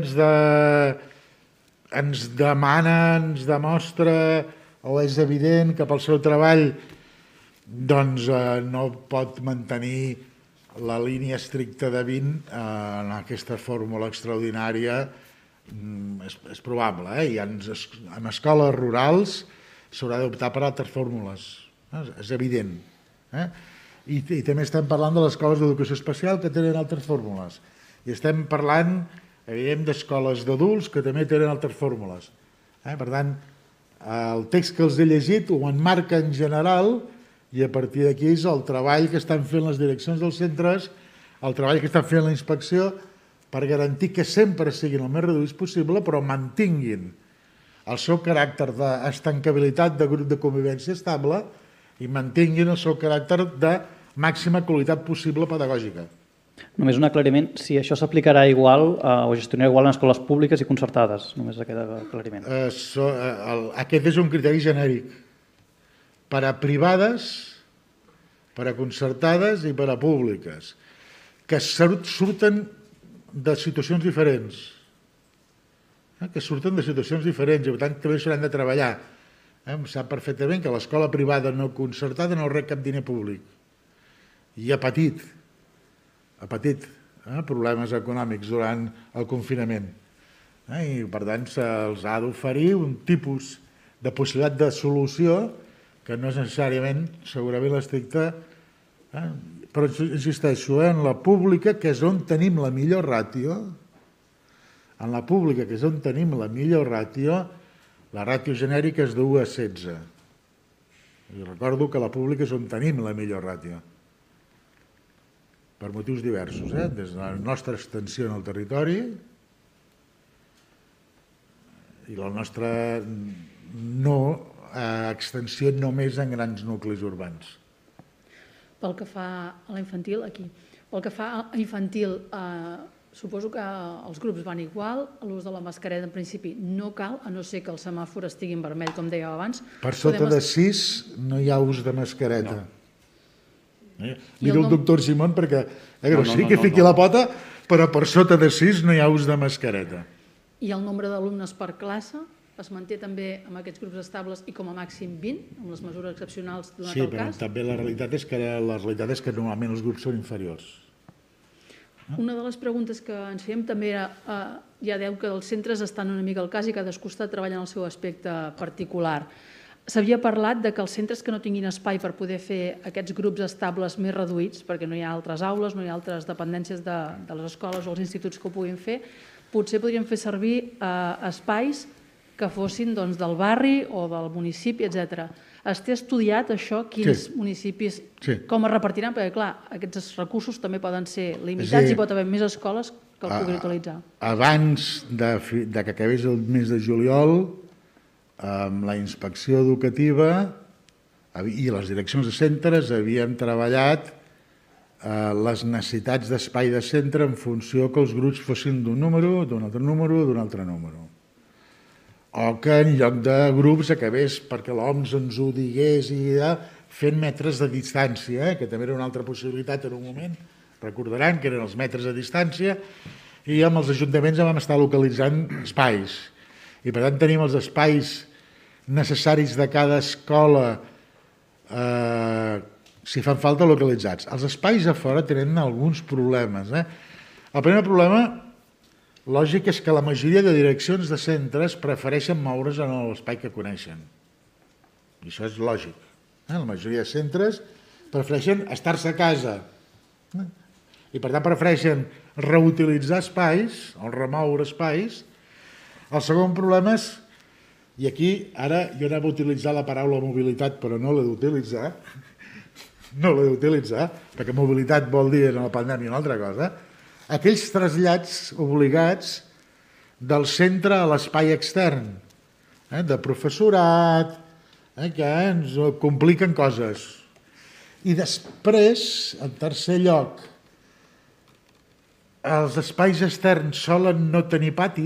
ens demana, ens demostra o és evident que pel seu treball doncs no pot mantenir la línia estricta de 20 en aquesta fórmula extraordinària, és probable. I en escoles rurals s'haurà d'optar per altres fórmules, és evident. I també estem parlant de les escoles d'educació especial que tenen altres fórmules. I estem parlant, evident, d'escoles d'adults que també tenen altres fórmules. Per tant, el text que els he llegit ho enmarca en general i a partir d'aquí és el treball que estan fent les direccions dels centres, el treball que estan fent la inspecció per garantir que sempre siguin el més reduïts possible, però mantinguin el seu caràcter d'estancabilitat de grup de convivència estable i mantinguin el seu caràcter de màxima qualitat possible pedagògica.
Només un aclariment, si això s'aplicarà igual o gestionarà igual en escoles públiques i concertades, només aquest aclariment.
Aquest és un criteri genèric per a privades, per a concertades i per a públiques, que surten de situacions diferents. I per tant també s'hauran de treballar. Sap perfectament que l'escola privada no concertada no rep cap diner públic i ha patit problemes econòmics durant el confinament. I per tant se'ls ha d'oferir un tipus de possibilitat de solució que no és necessàriament segurament l'estricte, però insisteixo, en la pública, que és on tenim la millor ràtio, en la pública, que és on tenim la millor ràtio, la ràtio genèrica és d'1 a 16. I recordo que la pública és on tenim la millor ràtio, per motius diversos, des de la nostra extensió en el territori i la nostra no extensió només en grans nuclis urbans.
Pel que fa a la infantil, aquí. Pel que fa a infantil, suposo que els grups van igual, l'ús de la mascareta en principi no cal, a no ser que el semàfor estigui en vermell, com dèieu abans.
Per sota de 6 no hi ha ús de mascareta. Mira el doctor Simón perquè sí que fiqui la pota, però per sota de 6 no hi ha ús de mascareta.
I el nombre d'alumnes per classe es manté també amb aquests grups estables i com a màxim 20, amb les mesures excepcionals donat el cas? Sí,
però també la realitat és que normalment els grups són inferiors.
Una de les preguntes que ens fèiem també era, ja deu que els centres estan una mica al cas i cadascú està treballant el seu aspecte particular. S'havia parlat de que els centres que no tinguin espai per poder fer aquests grups estables més reduïts, perquè no hi ha altres aules, no hi ha altres dependències de les escoles o els instituts que ho puguin fer, potser podrien fer servir espais que fossin del barri o del municipi, etc. Es té estudiat això, quins municipis, com es repartiran? Perquè, clar, aquests recursos també poden ser limitats i pot haver més escoles que el puguin utilitzar.
Abans que acabés el mes de juliol, amb la inspecció educativa i les direccions de centres havíem treballat les necessitats d'espai de centre en funció que els grups fossin d'un número, d'un altre número, d'un altre número. O que en lloc de grups acabés, perquè l'OMS ens ho digués, fent metres de distància, que també era una altra possibilitat en un moment, recordaran que eren els metres de distància, i amb els ajuntaments vam estar localitzant espais. I per tant tenim els espais necessaris de cada escola, si fan falta, localitzats. Els espais a fora tenen alguns problemes. El primer problema lògic és que la majoria de direccions de centres prefereixen moure's en l'espai que coneixen. I això és lògic. La majoria de centres prefereixen estar-se a casa. I per tant prefereixen reutilitzar espais o remoure espais. El segon problema és, i aquí ara jo anava a utilitzar la paraula mobilitat, però no l'he d'utilitzar, perquè mobilitat vol dir en la pandèmia una altra cosa, aquells trasllats obligats del centre a l'espai extern, de professorat, que ens compliquen coses. I després, en tercer lloc, els espais externs solen no tenir pati,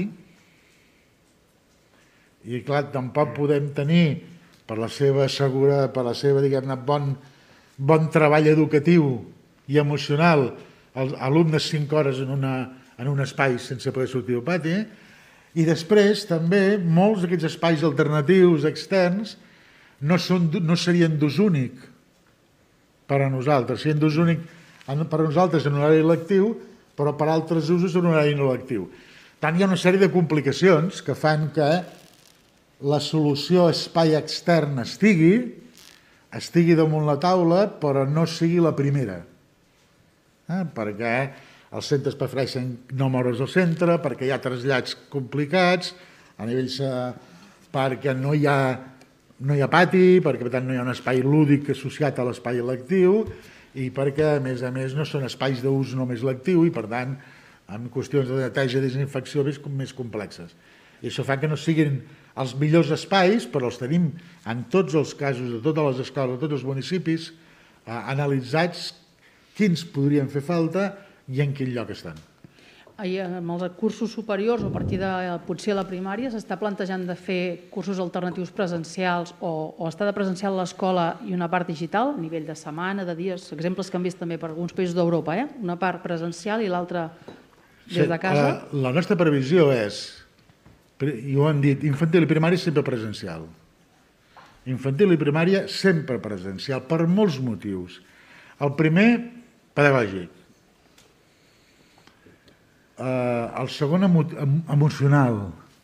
i clar, tampoc podem tenir, per la seva diguem-ne, bon treball educatiu i emocional, alumnes 5 hores en un espai sense poder sortir al pati, i després també molts d'aquests espais alternatius externs no serien d'ús únic per a nosaltres, serien d'ús únic per a nosaltres en horari lectiu, però per a altres usos en horari no lectiu. Tant hi ha una sèrie de complicacions que fan que la solució espai extern estigui damunt la taula, però no sigui la primera. Perquè els centres prefereixen no moure's al centre, perquè hi ha trasllats complicats, a nivell perquè no hi ha pati, perquè per tant no hi ha un espai lúdic associat a l'espai lectiu, i perquè, a més, no són espais d'ús només lectiu i, per tant, en qüestions de neteja i desinfecció més complexes. I això fa que no siguin els millors espais, però els tenim en tots els casos, de totes les escoles, de tots els municipis, analitzats quins podrien fer falta i en quin lloc estan.
Amb els cursos superiors, o a partir de potser la primària, s'està plantejant de fer cursos alternatius presencials o està de presencial a l'escola i una part digital, a nivell de setmana, de dies, exemples que han vist també per alguns països d'Europa, una part presencial i l'altra des de casa?
La nostra previsió és, i ho han dit, infantil i primària sempre presencial. Infantil i primària sempre presencial, per molts motius. El primer, pedagògic. el segon emocional,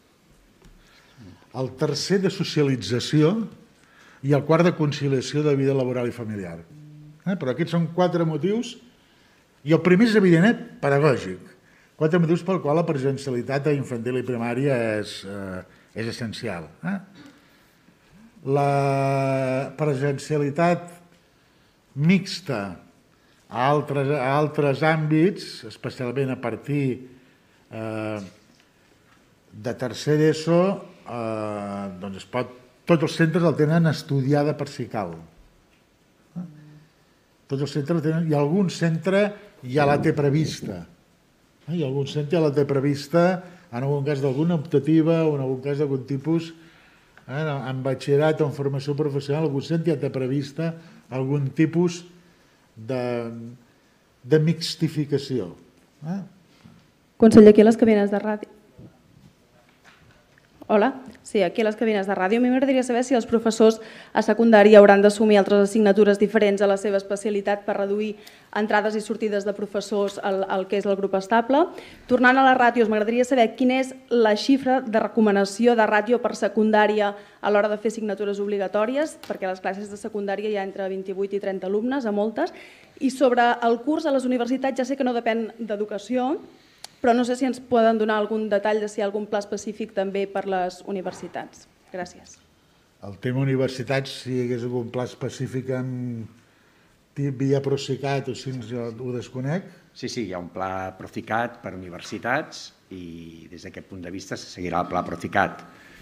el tercer de socialització i el quart de conciliació de vida laboral i familiar. Però aquests són 4 motius, i el primer és evident, pedagògic. 4 motius pel qual la presencialitat a infantil i primària és essencial. La presencialitat mixta a altres àmbits, especialment a partir de tercer d'ESO, doncs tots els centres el tenen estudiada per si cal. Tots els centres el tenen, i algun centre ja la té prevista. I algun centre ja la té prevista, en algun cas d'alguna optativa o en algun cas d'algun tipus, en batxillerat o en formació professional, algun centre ja té prevista algun tipus de mixtificació.
Conseller, aquí a les cabines de ràdio. Hola, sí, aquí a les cabines de ràdio. A mi m'agradaria saber si els professors a secundària hauran d'assumir altres assignatures diferents a la seva especialitat per reduir entrades i sortides de professors al que és el grup estable. Tornant a les ràtios, m'agradaria saber quina és la xifra de recomanació de ràtio per secundària a l'hora de fer assignatures obligatòries, perquè a les classes de secundària hi ha entre 28 i 30 alumnes, a moltes. I sobre el curs a les universitats, ja sé que no depèn d'educació, però no sé si ens poden donar algun detall de si hi ha algun pla específic també per les universitats. Gràcies.
El tema universitats, si hi hagués algun pla específic via Procicat o si ho desconec?
Sí, hi ha un pla Procicat per universitats i des d'aquest punt de vista se seguirà el pla Procicat.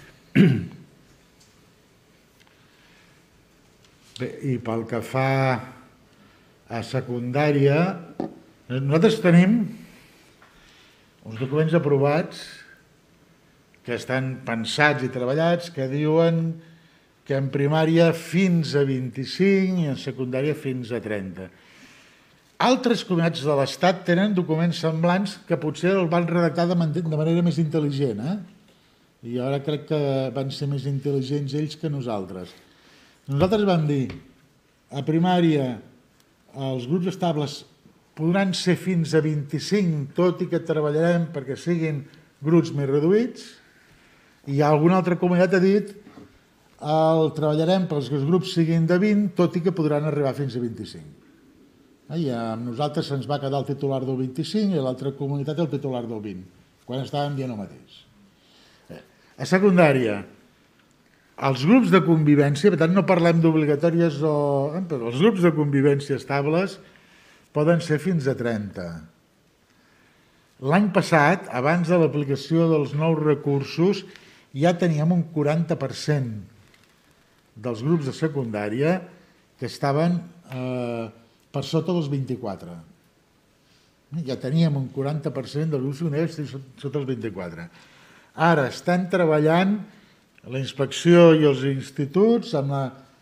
Bé, i pel que fa a secundària, nosaltres tenim uns documents aprovats que estan pensats i treballats que diuen que en primària fins a 25 i en secundària fins a 30. Altres comunitats de l'Estat tenen documents semblants que potser els van redactar de manera més intel·ligent, i ara crec que van ser més intel·ligents ells que nosaltres. Nosaltres vam dir, a primària els grups estables podran ser fins a 25, tot i que treballarem perquè siguin grups més reduïts, i alguna altra comunitat ha dit el treballarem perquè els grups siguin de 20, tot i que podran arribar fins a 25. I a nosaltres se'ns va quedar el titular del 25 i a l'altra comunitat el titular del 20, quan estàvem dient el mateix. A secundària, els grups de convivència, per tant no parlem d'obligatòries, però els grups de convivència estables poden ser fins a 30. L'any passat, abans de l'aplicació dels nous recursos, ja teníem un 40% dels grups de secundària que estaven per sota dels 24. Ja teníem un 40% dels grups secundaris sota els 24. Ara estan treballant la inspecció i els instituts amb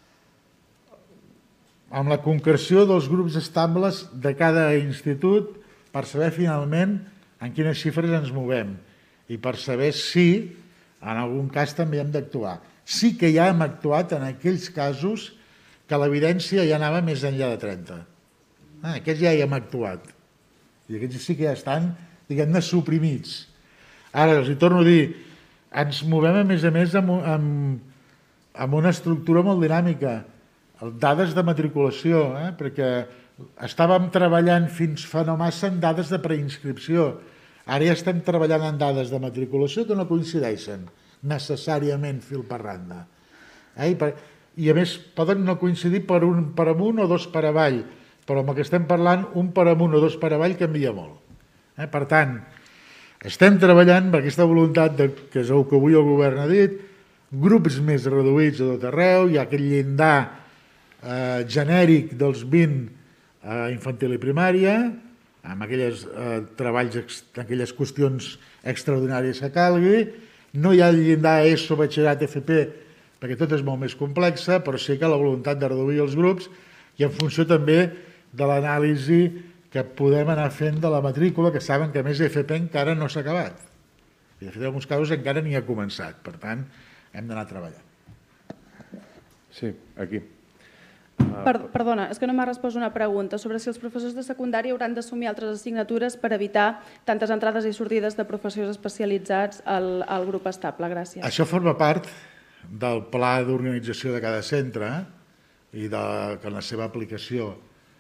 la concreció dels grups estables de cada institut per saber finalment en quines xifres ens movem i per saber si en algun cas també hem d'actuar. Sí que ja hem actuat en aquells casos que l'evidència ja anava més enllà de 30. Aquests ja hi hem actuat i aquests sí que ja estan, diguem-ne, suprimits. Ara, els hi torno a dir, ens movem a més amb una estructura molt dinàmica, dades de matriculació, perquè estàvem treballant fins fa no massa en dades de preinscripció. Ara ja estem treballant en dades de matriculació que no coincideixen necessàriament fil per randa. I a més poden no coincidir per amunt o dos per avall, però amb el que estem parlant, un per amunt o dos per avall canvia molt. Per tant, estem treballant amb aquesta voluntat, que és el que avui el govern ha dit, grups més reduïts a tot arreu, hi ha aquell llindar genèric dels 20 a infantil i primària, amb aquells treballs, aquelles qüestions extraordinàries que calgui. No hi ha el llindar ESO, batxillerat, FP, perquè tot és molt més complexa, però sí que la voluntat de reduir els grups i en funció també de l'anàlisi que podem anar fent de la matrícula, que saben que a més FP encara no s'ha acabat. I de fet, en alguns casos encara ni ha començat. Per tant, hem d'anar treballant.
Sí, aquí.
Perdona, és que no m'ha respost una pregunta sobre si els professors de secundària hauran d'assumir altres assignatures per evitar tantes entrades i sortides de professors especialitzats al grup estable. Gràcies.
Això forma part del pla d'organització de cada centre i que en la seva aplicació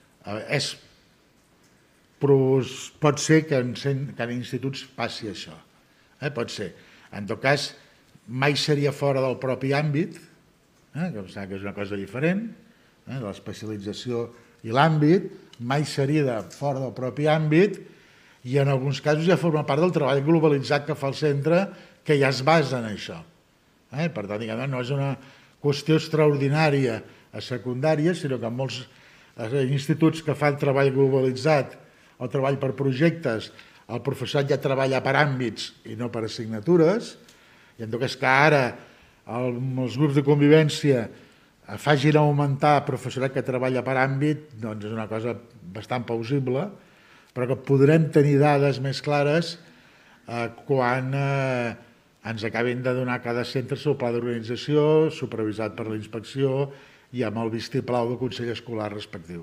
pot ser que en instituts passi això. Pot ser. En tot cas, mai seria fora del propi àmbit, que em sembla que és una cosa diferent, de l'especialització i l'àmbit, mai seria fora del propi àmbit i en alguns casos ja forma part del treball globalitzat que fa el centre, que ja es basa en això. Per tant, no és una qüestió extraordinària a secundària, sinó que en molts instituts que fan treball globalitzat o treball per projectes, el professorat ja treballa per àmbits i no per assignatures, i en tot cas que ara els grups de convivència facin augmentar professorat que treballa per àmbit, doncs és una cosa bastant plausible, però que podrem tenir dades més clares quan ens acabin de donar cada centre el seu pla d'organització, supervisat per la inspecció i amb el vistiplau del Consell Escolar respectiu.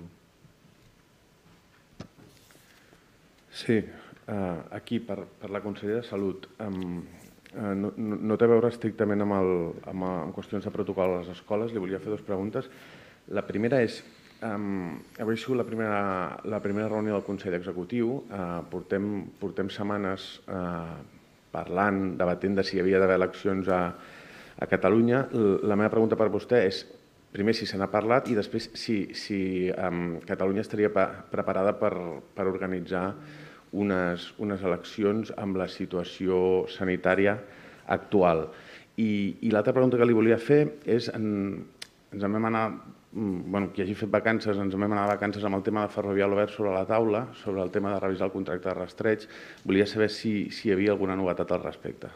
Sí, aquí per la consellera de Salut. No té a veure estrictament amb qüestions de protocol a les escoles. Li volia fer dues preguntes. La primera és, avui ha sigut la primera reunió del Consell Executiu. Portem setmanes parlant, debatent de si hi havia d'haver eleccions a Catalunya. La meva pregunta per vostè és, primer, si se n'ha parlat i després si Catalunya estaria preparada per organitzar unes eleccions amb la situació sanitària actual. I l'altra pregunta que li volia fer és, ens en vam anar, qui hagi fet vacances, ens en vam anar a vacances amb el tema de Ferrovial Obert sobre la taula, sobre el tema de revisar el contracte de rastreig. Volia saber si hi havia alguna novetat al respecte.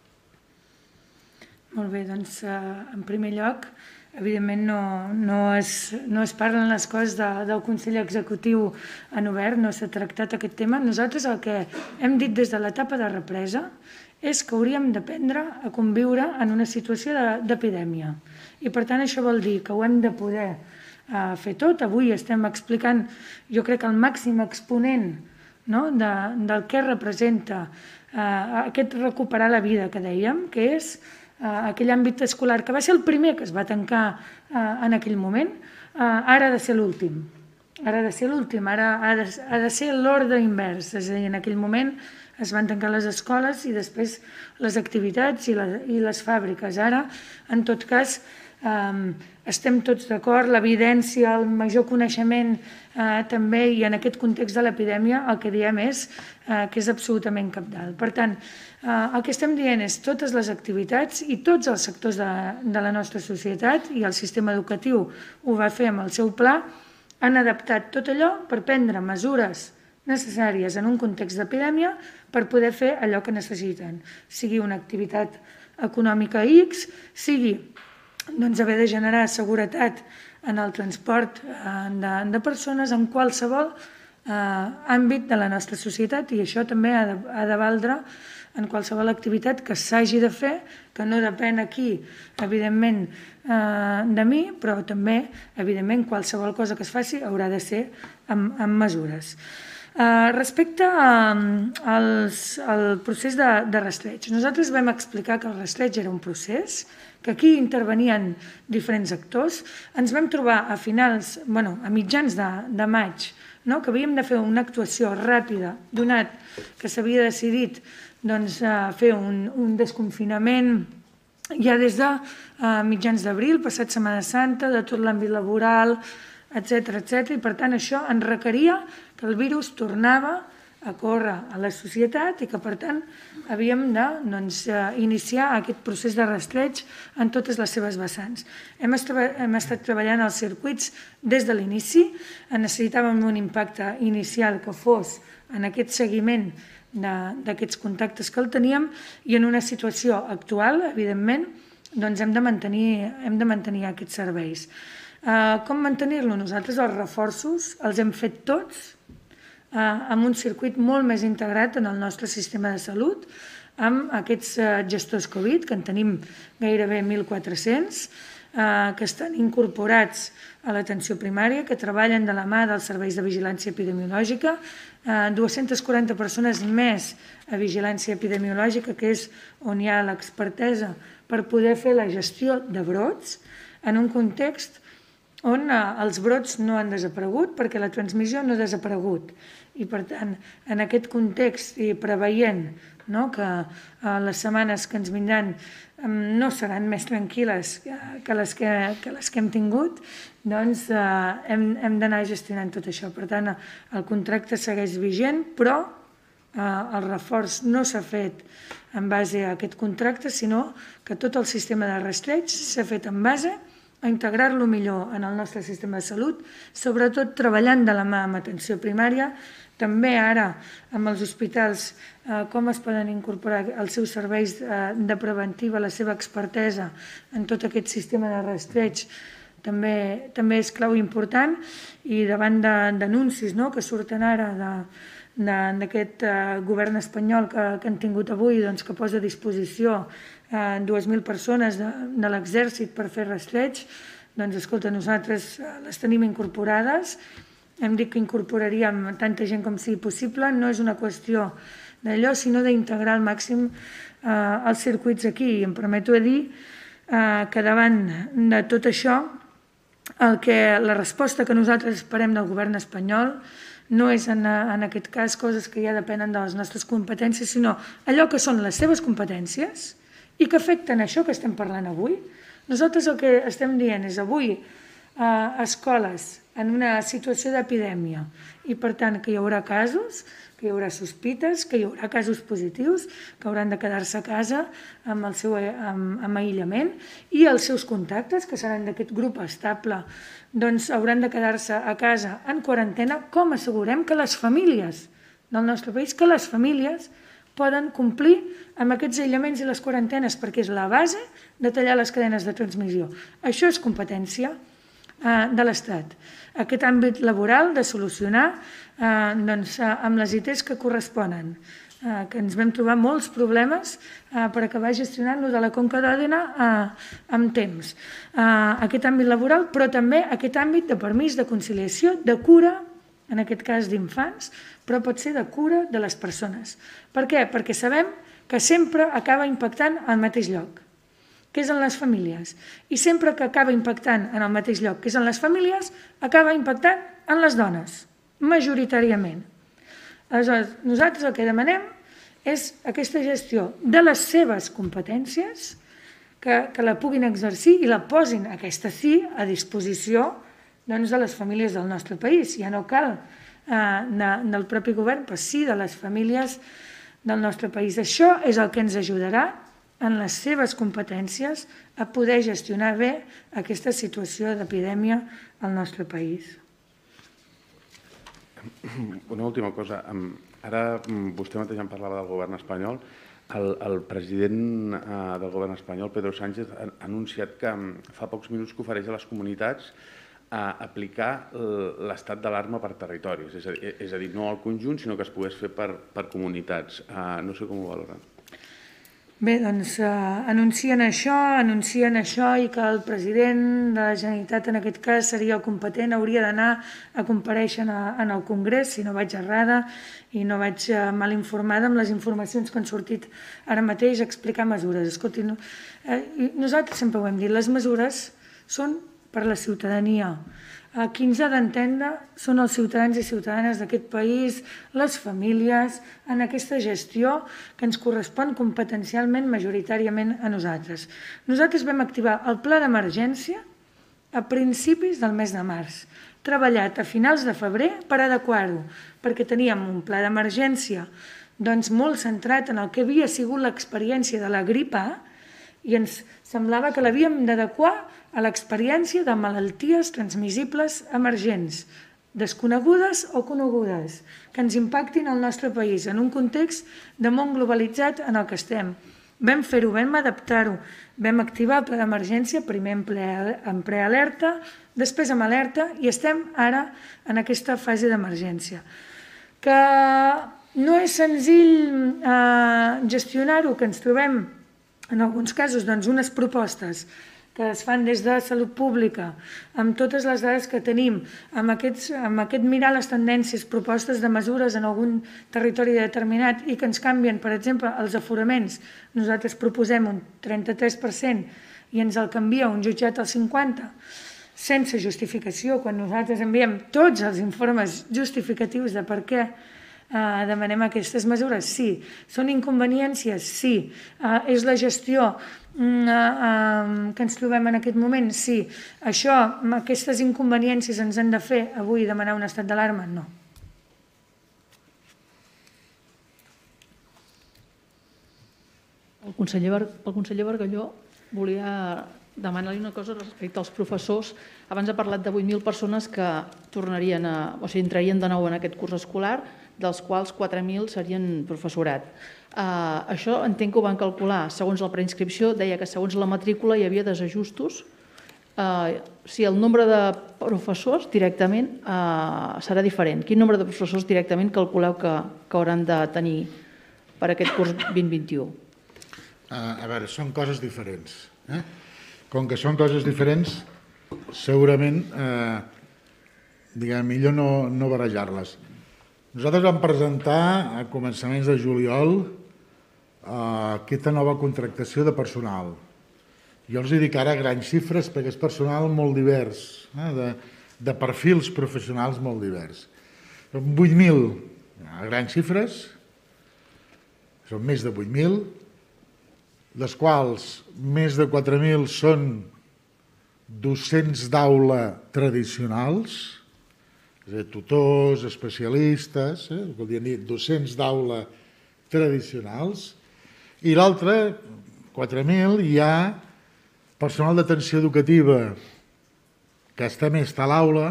Molt bé, doncs en primer lloc, evidentment no es parlen les coses del Consell Executiu en obert, no s'ha tractat aquest tema. Nosaltres el que hem dit des de l'etapa de represa és que hauríem d'aprendre a conviure en una situació d'epidèmia. I per tant això vol dir que ho hem de poder fer tot. Avui estem explicant, jo crec que el màxim exponent del que representa aquest recuperar la vida que dèiem, que és aquell àmbit escolar que va ser el primer que es va tancar en aquell moment, ara ha de ser l'últim. Ara ha de ser l'últim, ara ha de ser l'ordre invers. És a dir, en aquell moment es van tancar les escoles i després les activitats i les fàbriques. Ara, en tot cas, estem tots d'acord, l'evidència, el major coneixement també, i en aquest context de l'epidèmia el que diem és que és absolutament cabdal. Per tant, el que estem dient és totes les activitats i tots els sectors de la nostra societat, i el sistema educatiu ho va fer amb el seu pla, han adaptat tot allò per prendre mesures necessàries en un context d'epidèmia per poder fer allò que necessiten, sigui una activitat econòmica X, sigui haver de generar seguretat en el transport de persones en qualsevol àmbit de la nostra societat, i això també ha de valdre en qualsevol activitat que s'hagi de fer, que no depèn aquí, evidentment, de mi, però també, evidentment, qualsevol cosa que es faci haurà de ser amb mesures. Respecte al procés de rastreig, nosaltres vam explicar que el rastreig era un procés, que aquí intervenien diferents actors. Ens vam trobar a mitjans de maig, que havíem de fer una actuació ràpida, donat que s'havia decidit fer un desconfinament ja des de mitjans d'abril, passat Setmana Santa, de tot l'àmbit laboral, etcètera, i per tant això ens requeria que el virus tornava a córrer a la societat i que per tant havíem d'iniciar aquest procés de rastreig en totes les seves vessants. Hem estat treballant als circuits des de l'inici, necessitàvem un impacte inicial que fos en aquest seguiment d'aquests contactes que el teníem, i en una situació actual, evidentment, hem de mantenir aquests serveis. Com mantenir-lo? Nosaltres els reforços els hem fet tots amb un circuit molt més integrat en el nostre sistema de salut, amb aquests gestors Covid, que en tenim gairebé 1.400, que estan incorporats a l'atenció primària, que treballen de la mà dels serveis de vigilància epidemiològica, 240 persones més a vigilància epidemiològica, que és on hi ha l'expertesa per poder fer la gestió de brots, en un context on els brots no han desaparegut perquè la transmissió no ha desaparegut. I, per tant, en aquest context i preveient que les setmanes que ens vindran no seran més tranquil·les que les que hem tingut, doncs hem d'anar gestionant tot això. Per tant, el contracte segueix vigent, però el reforç no s'ha fet en base a aquest contracte, sinó que tot el sistema de rastreig s'ha fet en base a integrar-lo millor en el nostre sistema de salut, sobretot treballant de la mà amb atenció primària, també ara amb els hospitals, com es poden incorporar els seus serveis de preventiva, la seva expertesa en tot aquest sistema de rastreig, també és clau important, i davant d'anuncis que surten ara d'aquest govern espanyol que han tingut avui, que posa a disposició 2.000 persones de l'exèrcit per fer rastreig, doncs escolta, nosaltres les tenim incorporades, hem dit que incorporaríem tanta gent com sigui possible, no és una qüestió d'allò, sinó d'integrar al màxim els circuits aquí. I em permeto dir que davant de tot això, la resposta que nosaltres esperem del govern espanyol no és en aquest cas coses que ja depenen de les nostres competències, sinó allò que són les seves competències i que afecten això que estem parlant avui. Nosaltres el que estem dient és avui escoles en una situació d'epidèmia i, per tant, que hi haurà casos, que hi haurà sospites, que hi haurà casos positius, que hauran de quedar-se a casa amb aïllament, i els seus contactes, que seran d'aquest grup estable, doncs hauran de quedar-se a casa en quarantena. Com assegurem que les famílies del nostre país, que les famílies poden complir amb aquests aïllaments i les quarantenes, perquè és la base de tallar les cadenes de transmissió. Això és competència de l'Estat. Aquest àmbit laboral de solucionar amb les ITs que corresponen, que ens vam trobar molts problemes per acabar gestionant-lo de la Conca d'Òdena amb temps. Aquest àmbit laboral, però també aquest àmbit de permís, de conciliació, de cura, en aquest cas d'infants, però pot ser de cura de les persones. Per què? Perquè sabem que sempre acaba impactant al mateix lloc, que és en les famílies. I sempre que acaba impactant en el mateix lloc, que és en les famílies, acaba impactant en les dones, majoritàriament. Aleshores, nosaltres el que demanem és aquesta gestió de les seves competències, que la puguin exercir i la posin, aquesta sí, a disposició de les famílies del nostre país. Ja no cal del propi govern, però sí de les famílies del nostre país. Això és el que ens ajudarà en les seves competències a poder gestionar bé aquesta situació d'epidèmia al nostre país.
Una última cosa. Ara vostè mateix em parlava del govern espanyol. El president del govern espanyol, Pedro Sánchez, ha anunciat que fa pocs minuts que ofereix a les comunitats a aplicar l'estat d'alarma per territoris. És a dir, no al conjunt, sinó que es pogués fer per comunitats. No sé com ho valoren.
Bé, doncs anuncien això i que el president de la Generalitat, en aquest cas, seria el competent, hauria d'anar a comparèixer en el Congrés, si no vaig errada i no vaig mal informada amb les informacions que han sortit ara mateix, a explicar mesures. Escolti, nosaltres sempre ho hem dit, les mesures són per la ciutadania. Qui ens ha d'entendre són els ciutadans i ciutadanes d'aquest país, les famílies, en aquesta gestió que ens correspon competencialment majoritàriament a nosaltres. Nosaltres vam activar el pla d'emergència a principis del mes de març, treballat a finals de febrer per adequar-ho, perquè teníem un pla d'emergència molt centrat en el que havia sigut l'experiència de la grip A, i ens semblava que l'havíem d'adequar a l'experiència de malalties transmissibles emergents, desconegudes o conegudes, que ens impactin al nostre país en un context de món globalitzat en el que estem. Vam fer-ho, vam adaptar-ho, vam activar el pla d'emergència, primer en prealerta, després amb alerta, i estem ara en aquesta fase d'emergència. Que no és senzill gestionar-ho, que ens trobem en alguns casos unes propostes que es fan des de Salut Pública, amb totes les dades que tenim, amb aquest mirar les tendències, propostes de mesures en algun territori determinat i que ens canvien, per exemple, els aforaments, nosaltres proposem un 33% i ens el canvia un jutjat al 50%, sense justificació, quan nosaltres enviem tots els informes justificatius de per què demanem aquestes mesures, sí. Són inconveniències? Sí. És la gestió que ens trobem en aquest moment? Sí. Aquestes inconveniències ens han de fer avui demanar un estat d'alarma? No.
El conseller Bargalló volia demanar-li una cosa respecte als professors. Abans ha parlat de 8.000 persones que entrarien de nou en aquest curs escolar, dels quals 4.000 serien professorat. Això entenc que ho van calcular segons la preinscripció, deia que segons la matrícula hi havia desajustos. Si el nombre de professors directament serà diferent, quin nombre de professors directament calculeu que hauran de tenir per aquest curs 2021?
A veure, són coses diferents. Com que són coses diferents, segurament millor no barrejar-les. Nosaltres vam presentar a començaments de juliol aquesta nova contractació de personal. Jo els dic ara grans xifres perquè és personal molt divers, de perfils professionals molt divers. 8.000 grans xifres, són més de 8.000, les quals més de 4.000 són docents d'aula tradicionals, és a dir, tutors, especialistes, docents d'aula tradicionals, i l'altre, 4.000, hi ha personal d'atenció educativa que també està a l'aula,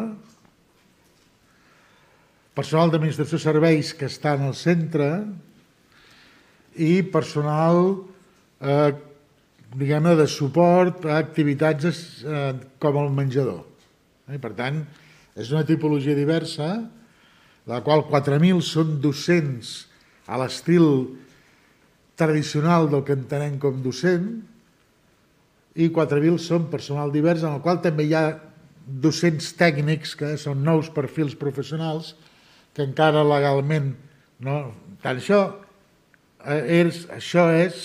personal d'administració de serveis que està en el centre i personal de suport a activitats com el menjador. Per tant, és una tipologia diversa, la qual 4.000 són docents a l'estil tradicional del que entenem com docent i 4.000 són personal divers, en el qual també hi ha docents tècnics, que són nous perfils professionals, que encara legalment no... Tant això és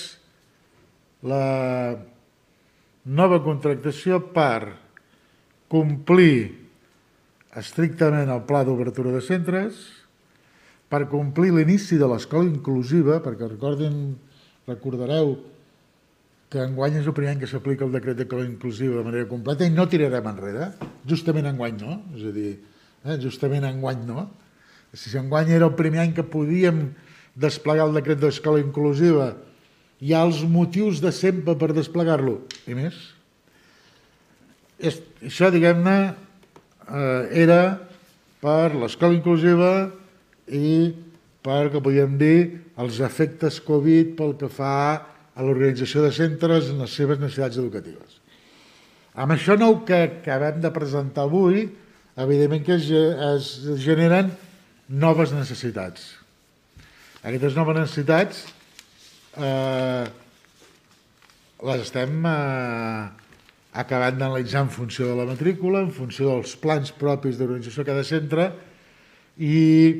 la nova contractació per complir estrictament el pla d'obertura de centres, per complir l'inici de l'escola inclusiva, perquè recordareu que enguany és el primer any que s'aplica el decret d'escola inclusiva de manera completa i no tirarem enrere, justament enguany no, és a dir, justament enguany no. Si enguany era el primer any que podíem desplegar el decret d'escola inclusiva, hi ha els motius de sempre per desplegar-lo, i més. Això, diguem-ne, era per l'escola inclusiva i per, que podríem dir, els efectes Covid pel que fa a l'organització de centres en les seves necessitats educatives. Amb això nou que acabem de presentar avui, evidentment que es generen noves necessitats. Aquestes noves necessitats les estem acabant d'analitzar en funció de la matrícula, en funció dels plans propis d'organització de cada centre i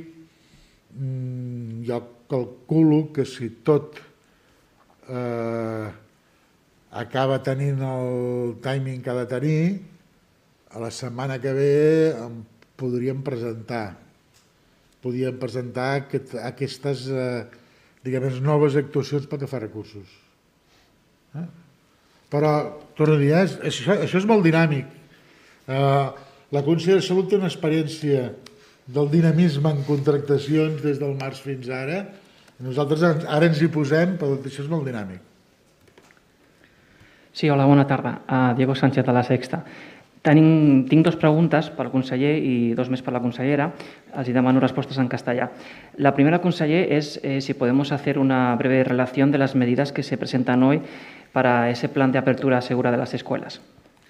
jo calculo que si tot acaba tenint el timing que ha de tenir, a la setmana que ve podríem presentar aquestes noves actuacions pel que fa a recursos. Però, torno a dir, això és molt dinàmic. La Conselleria de Salut té una experiència del dinamisme en contractacions des del març fins ara. Nosaltres ara ens hi posem, però això és molt dinàmic.
Sí, hola, bona tarda. Diego Sánchez de La Sexta. Tinc dos preguntes pel conseller i dos més per la consellera. Els demano respostes en castellà. La primera, conseller, es si podemos hacer una breve relación de las medidas que se presentan hoy para ese plan de apertura segura de las escuelas.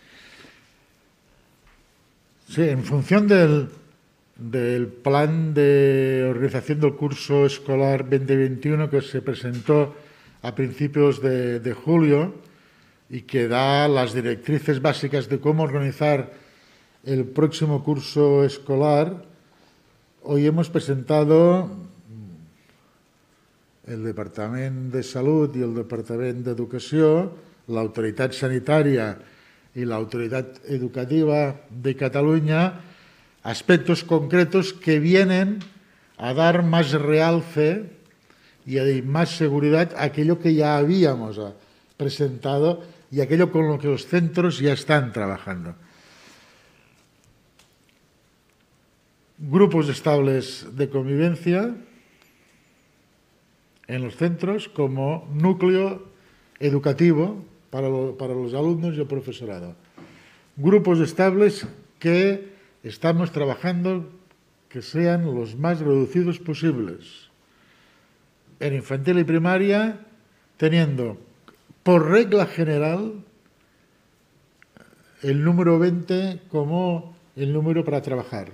Sí, en función del plan de organización del curso escolar 2021 que se presentó a principios de julio y que da las directrices básicas de cómo organizar el próximo curso escolar, hoy hemos presentado el Departament de Salut i el Departament d'Educació, l'Autoritat Sanitària y la Autoridad Educativa de Cataluña, aspectos concretos que vienen a dar más realce y más seguridad a aquello que ya habíamos presentado y aquello con lo que los centros ya están trabajando. Grupos estables de convivencia en los centros como núcleo educativo para los alumnos y el profesorado. Grupos estables que estamos trabajando que sean los más reducidos posibles. En infantil y primaria, teniendo por regla general el número 20 como el número para trabajar.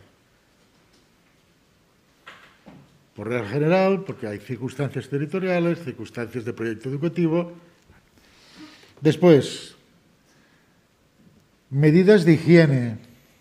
Por regla general, porque hay circunstancias territoriales, circunstancias de proyecto educativo. Después, medidas de higiene.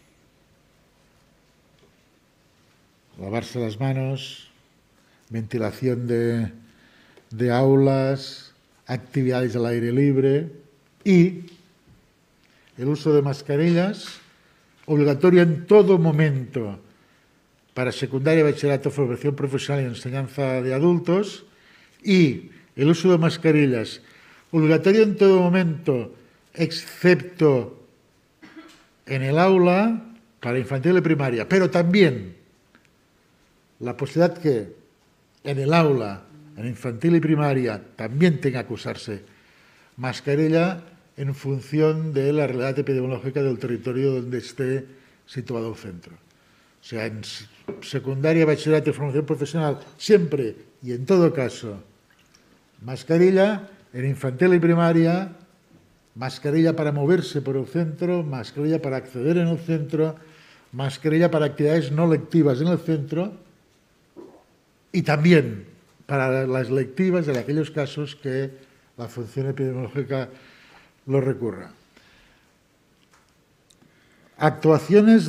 Lavarse las manos, ventilación de aulas, actividades al aire libre y el uso de mascarillas obligatorio en todo momento para secundaria, bachillerato, formación profesional y enseñanza de adultos, y el uso de mascarillas obligatorio en todo momento, excepto en el aula para infantil y primaria, pero también la posibilidad que en el aula, en infantil y primaria, también tenga que usarse mascarilla en función de la realidad epidemiológica del territorio donde esté situado el centro. O sea, en secundaria, bachillerato y formación profesional, siempre y en todo caso, mascarilla. En infantil y primaria, mascarilla para moverse por el centro, mascarilla para acceder en el centro, mascarilla para actividades no lectivas en el centro y también para las lectivas en aquellos casos que la función epidemiológica lo recurra. Actuaciones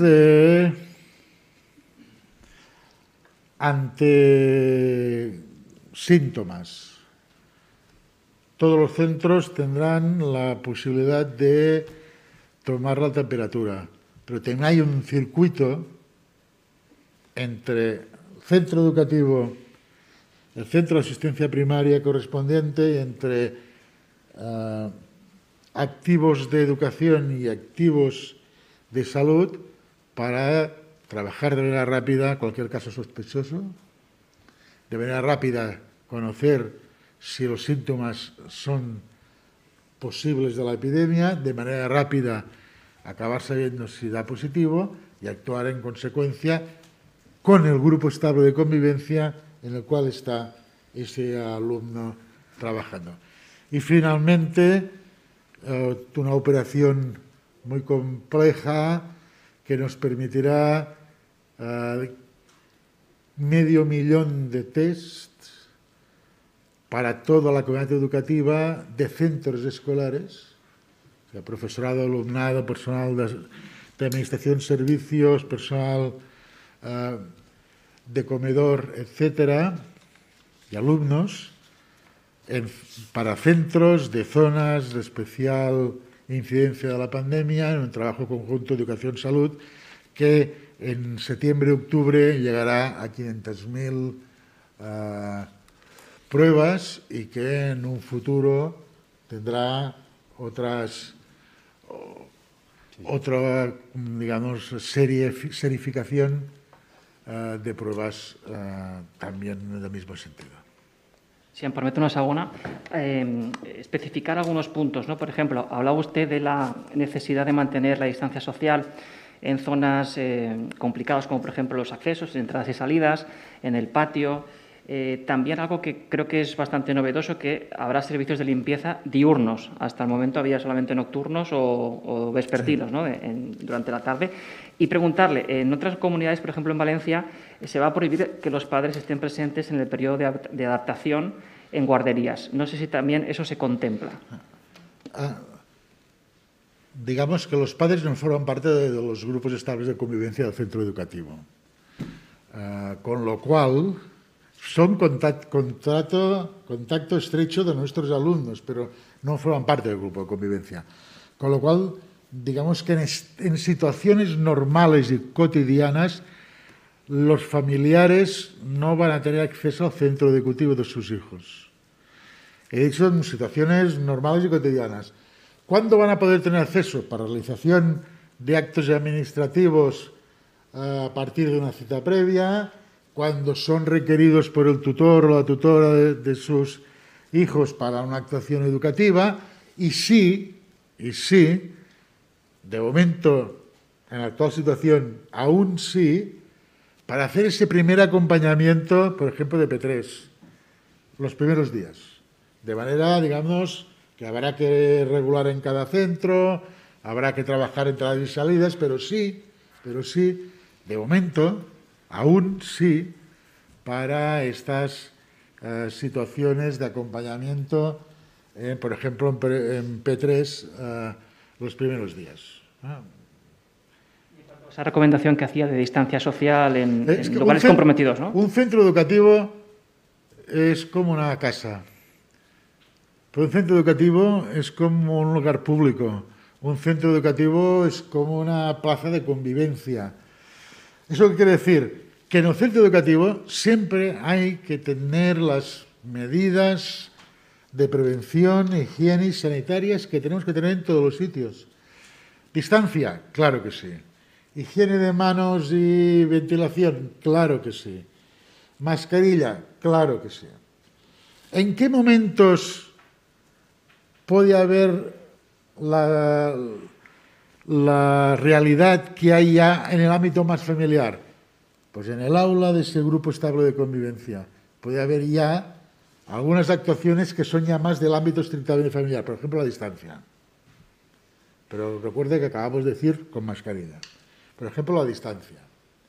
ante síntomas. Todos los centros tendrán la posibilidad de tomar la temperatura, pero también hay un circuito entre el centro educativo, el centro de asistencia primaria correspondiente y entre activos de educación y activos de salud para trabajar de manera rápida cualquier caso sospechoso, de manera rápida conocer si los síntomas son posibles de la epidemia, de manera rápida acabar sabiendo si da positivo y actuar en consecuencia con el grupo estable de convivencia en el cual está ese alumno trabajando. Y finalmente, una operación muy compleja que nos permitirá 500.000 de tests para toda la comunidad educativa de centros escolares, o sea, profesorado, alumnado, personal de administración, servicios, personal de comedor, etcétera, y alumnos, para centros de zonas de especial incidencia de la pandemia, en un trabajo conjunto de educación-salud, que en septiembre-octubre llegará a 500.000 pruebas y que en un futuro tendrá otra, digamos, serificación de pruebas también en el mismo sentido.
Si me permite una segunda, especificar algunos puntos, ¿no? Por ejemplo, hablaba usted de la necesidad de mantener la distancia social en zonas complicadas, como por ejemplo los accesos, entradas y salidas, en el patio. También algo que creo que es bastante novedoso, que habrá servicios de limpieza diurnos. Hasta el momento había solamente nocturnos o vespertinos, ¿no? Durante la tarde. Y preguntarle, en otras comunidades, por ejemplo en Valencia, se va a prohibir que los padres estén presentes en el periodo de adaptación en guarderías. No sé si también eso se contempla.
digamos que los padres no forman parte de los grupos estables de convivencia del centro educativo. Con lo cual, son contacto estrecho de nuestros alumnos, pero no forman parte del grupo de convivencia. Con lo cual, digamos que en situaciones normales y cotidianas, los familiares no van a tener acceso al centro educativo de sus hijos. He dicho en situaciones normales y cotidianas. ¿Cuándo van a poder tener acceso? Para realización de actos administrativos a partir de una cita previa, cuando son requeridos por el tutor o la tutora de sus hijos para una actuación educativa, y sí, de momento, en la actual situación, aún sí, para hacer ese primer acompañamiento, por ejemplo, de P3, los primeros días. De manera, digamos, que habrá que regular en cada centro, habrá que trabajar entradas y salidas, pero sí, de momento, aún sí, para estas situaciones de acompañamiento, por ejemplo, en P3, los primeros días.
Esa recomendación que hacía de distancia social en lugares comprometidos, ¿no?
Un centro educativo es como una casa. Pero un centro educativo es como un lugar público. Un centro educativo es como una plaza de convivencia. ¿Eso qué quiere decir? Que en el centro educativo siempre hay que tener las medidas de prevención, higiene y sanitarias que tenemos que tener en todos los sitios. Distancia, claro que sí. Higiene de manos y ventilación, claro que sí. Mascarilla, claro que sí. ¿En qué momentos puede haber la realidad que hay ya en el ámbito más familiar? Pues en el aula de ese grupo estable de convivencia puede haber ya algunas actuaciones que son ya más del ámbito estrictamente familiar, por ejemplo, la distancia. Pero recuerde que acabamos de decir con mascarilla. Por ejemplo, la distancia.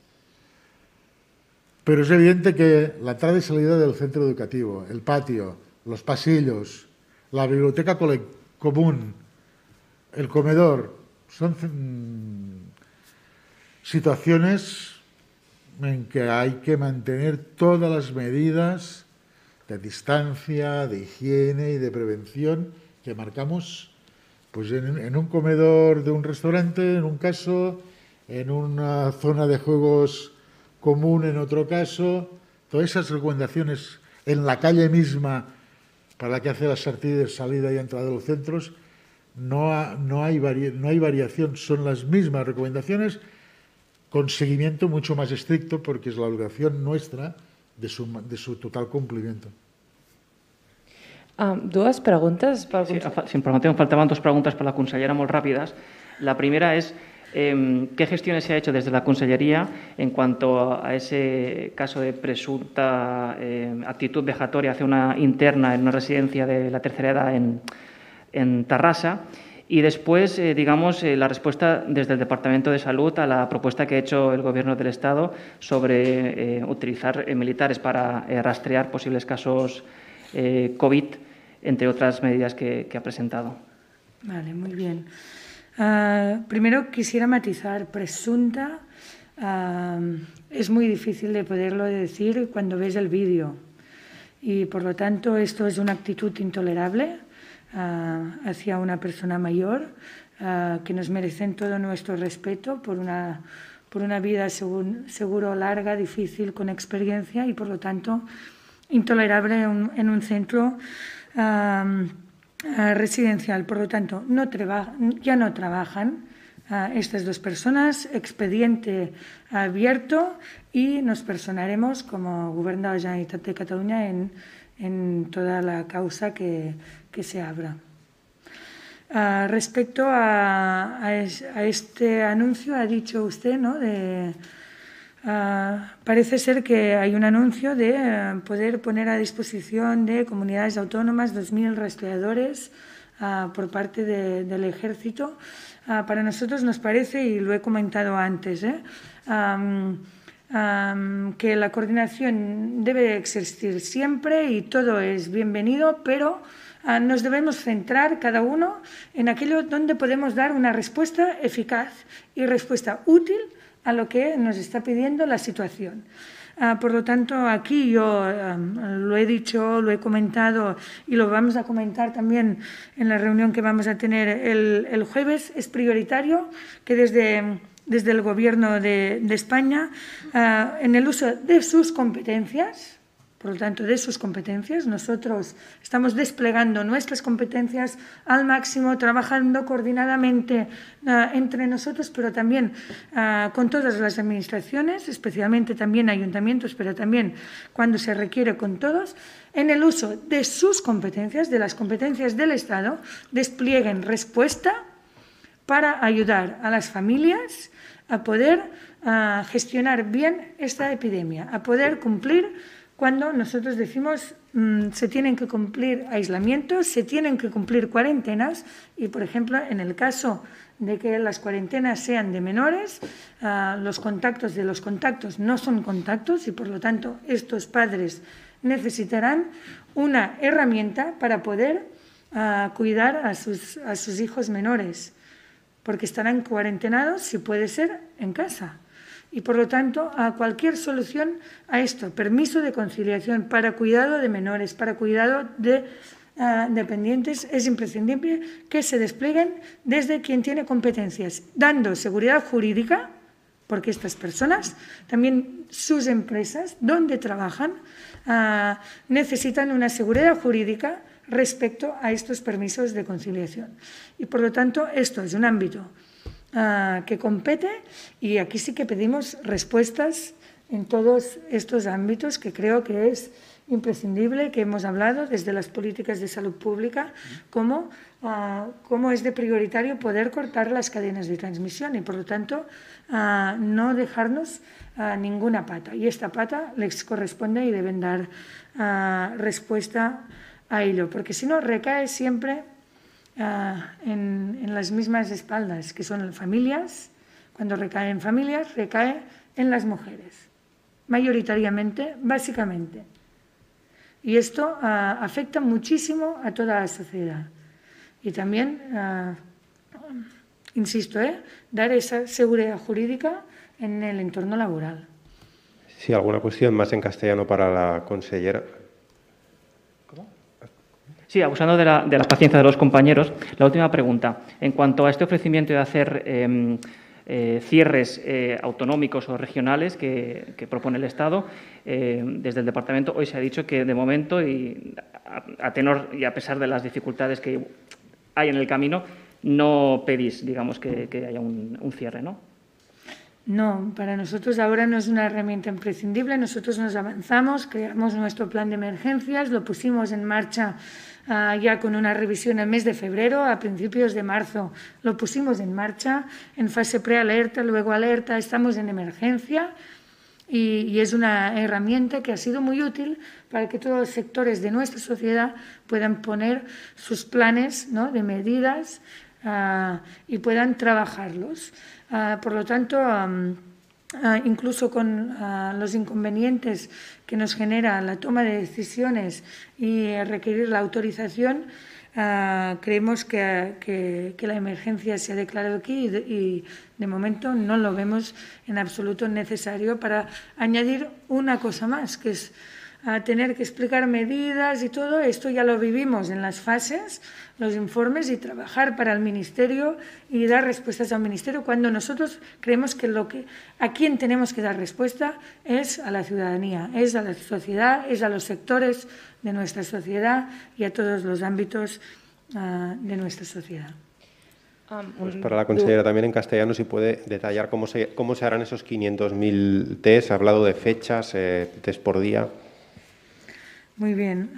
Pero es evidente que la entrada y salida del centro educativo, el patio, los pasillos, la biblioteca común, el comedor, son situaciones en que hay que mantener todas las medidas de distancia, de higiene y de prevención que marcamos pues en un comedor de un restaurante, en un caso, en una zona de juegos común en otro caso. Todas esas recomendaciones en la calle misma para la que hace la salida y entrada de los centros, no hay variación, son las mismas recomendaciones con seguimiento mucho más estricto porque es la obligación nuestra de su total compliment.
Dues preguntes pel
Sí, si em permeteu, em faltaven dos preguntes per la consellera molt ràpides. La primera es, ¿qué gestiones se ha hecho desde la Consellería en cuanto a ese caso de presunta actitud vejatoria hacia una interna en una residencia de la tercera edad en Tarrasa? Y después, digamos, la respuesta desde el Departamento de Salud a la propuesta que ha hecho el Gobierno del Estado sobre utilizar militares para rastrear posibles casos COVID, entre otras medidas que ha presentado.
Vale, muy bien. Primero quisiera matizar, presunta, es muy difícil de poderlo decir cuando ves el vídeo y por lo tanto esto es una actitud intolerable hacia una persona mayor que nos merecen todo nuestro respeto por una vida seguro larga, difícil, con experiencia y por lo tanto intolerable en un centro residencial. Por lo tanto, ya no trabajan estas dos personas, expediente abierto y nos personaremos como Gobierno de la Generalitat de Cataluña en toda la causa que se abra. Respecto a este anuncio, ha dicho usted, ¿no? Parece ser que hay un anuncio de poder poner a disposición de comunidades autónomas 2.000 rastreadores por parte del Ejército. Para nosotros nos parece, y lo he comentado antes, que la coordinación debe existir siempre y todo es bienvenido, pero nos debemos centrar cada uno en aquello donde podemos dar una respuesta eficaz y respuesta útil a lo que nos está pidiendo la situación. Por lo tanto, aquí yo lo he dicho, lo he comentado y lo vamos a comentar también en la reunión que vamos a tener el jueves. Es prioritario que desde el Gobierno de España, en el uso de sus competencias, por lo tanto, de sus competencias, nosotros estamos desplegando nuestras competencias al máximo, trabajando coordinadamente entre nosotros, pero también con todas las administraciones, especialmente también ayuntamientos, pero también cuando se requiere con todos, en el uso de sus competencias, de las competencias del Estado, desplieguen respuesta para ayudar a las familias a poder gestionar bien esta epidemia, a poder cumplir cuando nosotros decimos se tienen que cumplir aislamientos, se tienen que cumplir cuarentenas y, por ejemplo, en el caso de que las cuarentenas sean de menores, los contactos de los contactos no son contactos y, por lo tanto, estos padres necesitarán una herramienta para poder cuidar a sus hijos menores, porque estarán cuarentenados, si puede ser, en casa. Y, por lo tanto, a cualquier solución a esto, permiso de conciliación para cuidado de menores, para cuidado de dependientes, es imprescindible que se desplieguen desde quien tiene competencias, dando seguridad jurídica, porque estas personas, también sus empresas, donde trabajan, necesitan una seguridad jurídica respecto a estos permisos de conciliación. Y, por lo tanto, esto es un ámbito que compete y aquí sí que pedimos respuestas en todos estos ámbitos que creo que es imprescindible, que hemos hablado desde las políticas de salud pública, cómo es de prioritario poder cortar las cadenas de transmisión y, por lo tanto, no dejarnos ninguna pata. Y esta pata les corresponde y deben dar respuesta a ello, porque si no recae siempre en las mismas espaldas, que son las familias. Cuando recae en familias, recae en las mujeres, mayoritariamente, básicamente. Y esto afecta muchísimo a toda la sociedad. Y también, insisto, dar esa seguridad jurídica en el entorno laboral.
Sí, alguna cuestión más en castellano para la consellera.
Sí, abusando de la paciencia de los compañeros, la última pregunta. En cuanto a este ofrecimiento de hacer cierres autonómicos o regionales que propone el Estado, desde el Departamento hoy se ha dicho que de momento, y a tenor y a pesar de las dificultades que hay en el camino, no pedís, digamos, que haya un cierre, ¿no?
No, para nosotros ahora no es una herramienta imprescindible. Nosotros nos avanzamos, creamos nuestro plan de emergencias, lo pusimos en marcha ya con una revisión el mes de febrero, a principios de marzo lo pusimos en marcha, en fase prealerta, luego alerta, estamos en emergencia y es una herramienta que ha sido muy útil para que todos los sectores de nuestra sociedad puedan poner sus planes, ¿no?, de medidas y puedan trabajarlos. Por lo tanto, incluso con los inconvenientes que nos genera la toma de decisiones y requerir la autorización, creemos que la emergencia se ha declarado aquí y de momento no lo vemos en absoluto necesario para añadir una cosa más, que es tener que explicar medidas y todo. Esto ya lo vivimos en las fases, los informes, y trabajar para el Ministerio y dar respuestas al Ministerio cuando nosotros creemos que a quien tenemos que dar respuesta es a la ciudadanía, es a la sociedad, es a los sectores de nuestra sociedad y a todos los ámbitos de nuestra sociedad.
Pues para la consellera también en castellano, si puede detallar cómo se harán esos 500.000 test. Ha hablado de fechas, test por día.
Muy bien.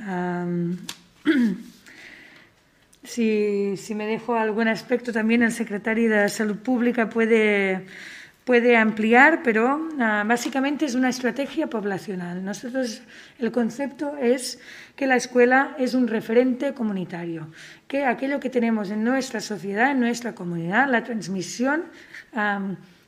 Si me dejo algún aspecto, también el secretario de Salud Pública puede ampliar, pero básicamente es una estrategia poblacional. Nosotros, el concepto es que la escuela es un referente comunitario, que aquello que tenemos en nuestra sociedad, en nuestra comunidad, la transmisión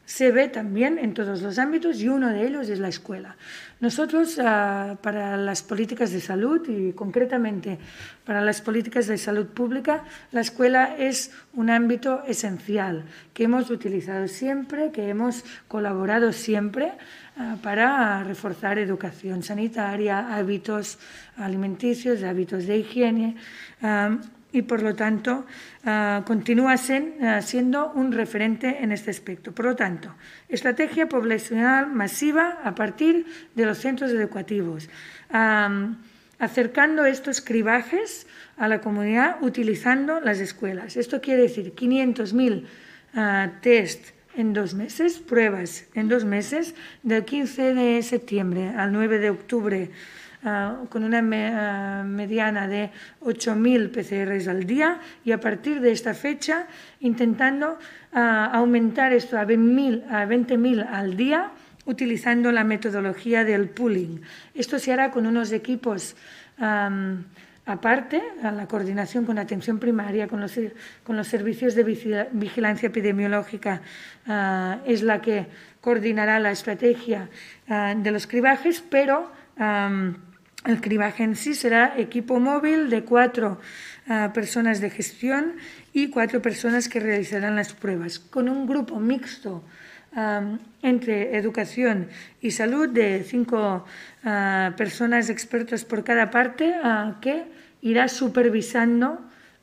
se ve también en todos los ámbitos y uno de ellos es la escuela. Nosotros, para las políticas de salud y concretamente para las políticas de salud pública, la escuela es un ámbito esencial que hemos utilizado siempre, que hemos colaborado siempre para reforzar educación sanitaria, hábitos alimenticios, hábitos de higiene, y por lo tanto continúa siendo un referente en este aspecto. Por lo tanto, estrategia poblacional masiva a partir de los centros educativos, acercando estos cribajes a la comunidad utilizando las escuelas. Esto quiere decir 500.000 test en 2 meses, pruebas en 2 meses, del 15 de septiembre al 9 de octubre, con una mediana de 8.000 PCRs al día, y a partir de esta fecha intentando aumentar esto a 20.000 al día utilizando la metodología del pooling. Esto se hará con unos equipos aparte, a la coordinación con atención primaria, con los servicios de vigilancia epidemiológica, es la que coordinará la estrategia de los cribajes, pero el cribaje en sí será equipo móvil de 4 personas de gestión y 4 personas que realizarán las pruebas, con un grupo mixto entre educación y salud de 5 personas expertas por cada parte, que irá supervisando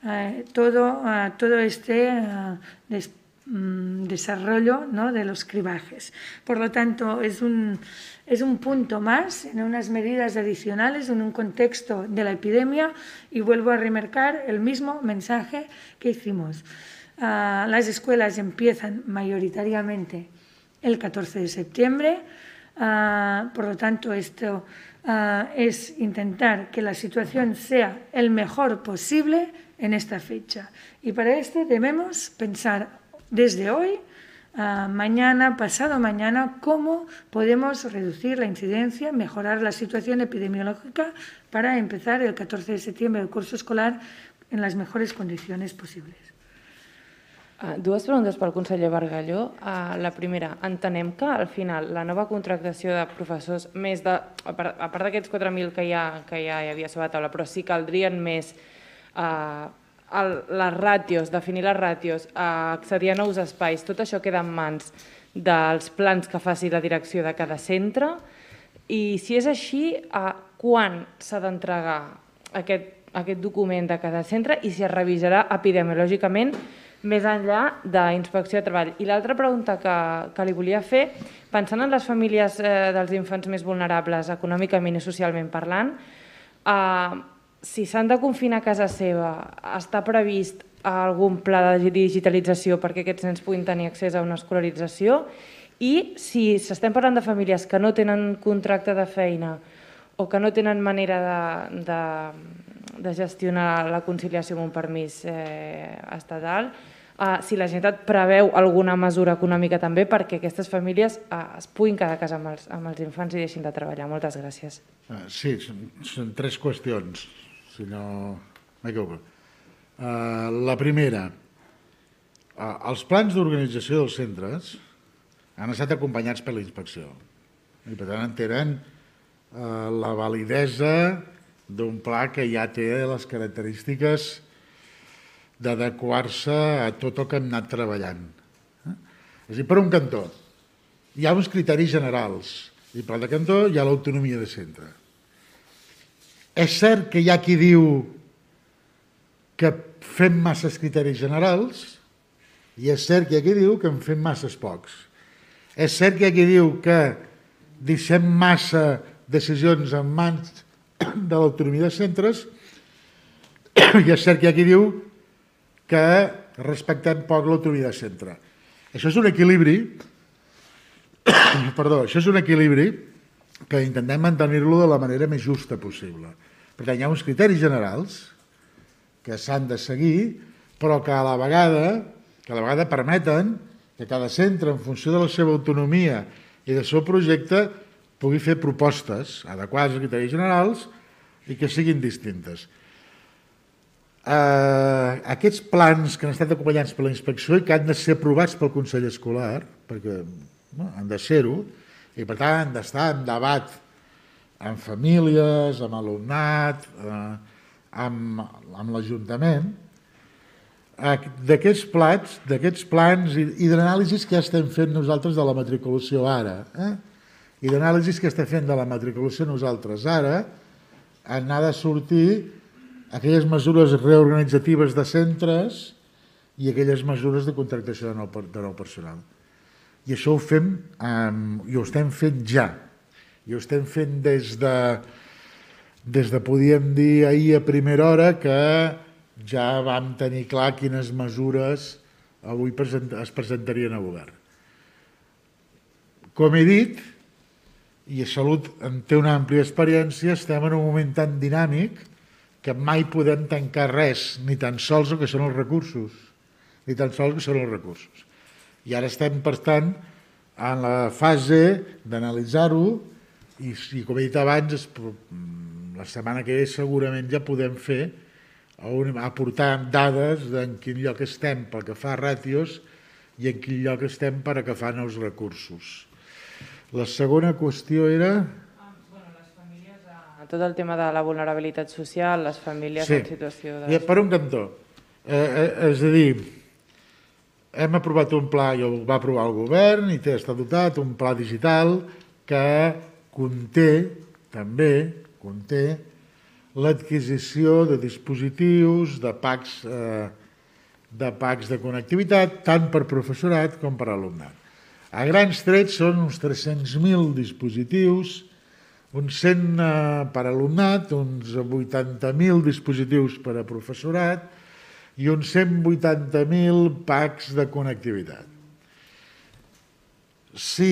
todo este desarrollo, ¿no?, de los cribajes. Por lo tanto, es un punto más en unas medidas adicionales en un contexto de la epidemia, y vuelvo a remarcar el mismo mensaje que hicimos. Las escuelas empiezan mayoritariamente el 14 de septiembre, por lo tanto esto es intentar que la situación sea el mejor posible en esta fecha, y para esto debemos pensar desde hoy, mañana, pasado mañana, cómo podemos reducir la incidencia, mejorar la situación epidemiológica para empezar el 14 de septiembre el curso escolar en les millors condicions possibles.
2 preguntes pel conseller Bargalló. La primera, entenem que al final la nova contractació de professors, a part d'aquests 4.000 que ja hi havia sobre la taula, però sí caldrien més les ràtios, definir les ràtios, accedir a nous espais, tot això queda en mans dels plans que faci la direcció de cada centre, i si és així, quan s'ha d'entregar aquest document de cada centre i si es revisarà epidemiològicament més enllà d'inspecció de treball. I l'altra pregunta que li volia fer, pensant en les famílies dels infants més vulnerables econòmicament i socialment parlant, si s'han de confinar a casa seva, està previst algun pla de digitalització perquè aquests nens puguin tenir accés a una escolarització? I si s'estem parlant de famílies que no tenen contracte de feina o que no tenen manera de gestionar la conciliació amb un permís estatal, si la Generalitat preveu alguna mesura econòmica també perquè aquestes famílies es puguin quedar a casa amb els infants i deixin de treballar. Moltes gràcies.
Sí, són 3 qüestions, si no m'equivoco. La primera, els plans d'organització dels centres han estat acompanyats per la inspecció i per tant tenen la validesa d'un pla que ja té les característiques d'adequar-se a tot el que hem anat treballant. És a dir, per un cantó, hi ha uns criteris generals i per l'altre cantó hi ha l'autonomia de centre. És cert que hi ha qui diu que fem masses criteris generals i és cert que hi ha qui diu que en fem masses pocs. És cert que hi ha qui diu que deixem massa decisions en mans de l'autonomia de centres i és cert que hi ha qui diu que respectem poc l'autonomia de centre. Això és un equilibri, que intentem mantenir-lo de la manera més justa possible. Per tant, hi ha uns criteris generals que s'han de seguir, però que a la vegada permeten que cada centre, en funció de la seva autonomia i del seu projecte, pugui fer propostes adequades als criteris generals i que siguin distintes. Aquests plans que han estat acompanyats per la inspecció i que han de ser aprovats pel Consell Escolar, perquè han de ser-ho, i per tant han d'estar en debat amb famílies, amb alumnat, amb l'Ajuntament, d'aquests plans i d'anàlisis que ja estem fent nosaltres de la matriculació ara, i d'anàlisis que estem fent de la matriculació nosaltres ara, n'ha de sortir aquelles mesures reorganitzatives de centres i aquelles mesures de contractació de nou personal. I això ho fem, i ho estem fent ja. I ho estem fent des de, podríem dir, ahir a primera hora, que ja vam tenir clar quines mesures avui es presentarien a govern. Com he dit, i Salut en té una àmplia experiència, estem en un moment tan dinàmic que mai podem tancar res, ni tan sols el que són els recursos. Ni tan sols el que són els recursos. I ara estem, per tant, en la fase d'analitzar-ho i, com he dit abans, la setmana que ve segurament ja podem fer, aportar dades en quin lloc estem pel que fa a ràtios i en quin lloc estem per a que fa nous recursos. La segona qüestió era...
Tot el tema de la vulnerabilitat social, les famílies en situació de...
Per un cantó. És a dir, hem aprovat un pla, i el va aprovar el govern, i està dotat un pla digital que conté l'adquisició de dispositius, de packs de connectivitat, tant per professorat com per alumnat. A grans trets són uns 300.000 dispositius, uns 100 per alumnat, uns 80.000 dispositius per a professorat i uns 180.000 packs de connectivitat. Si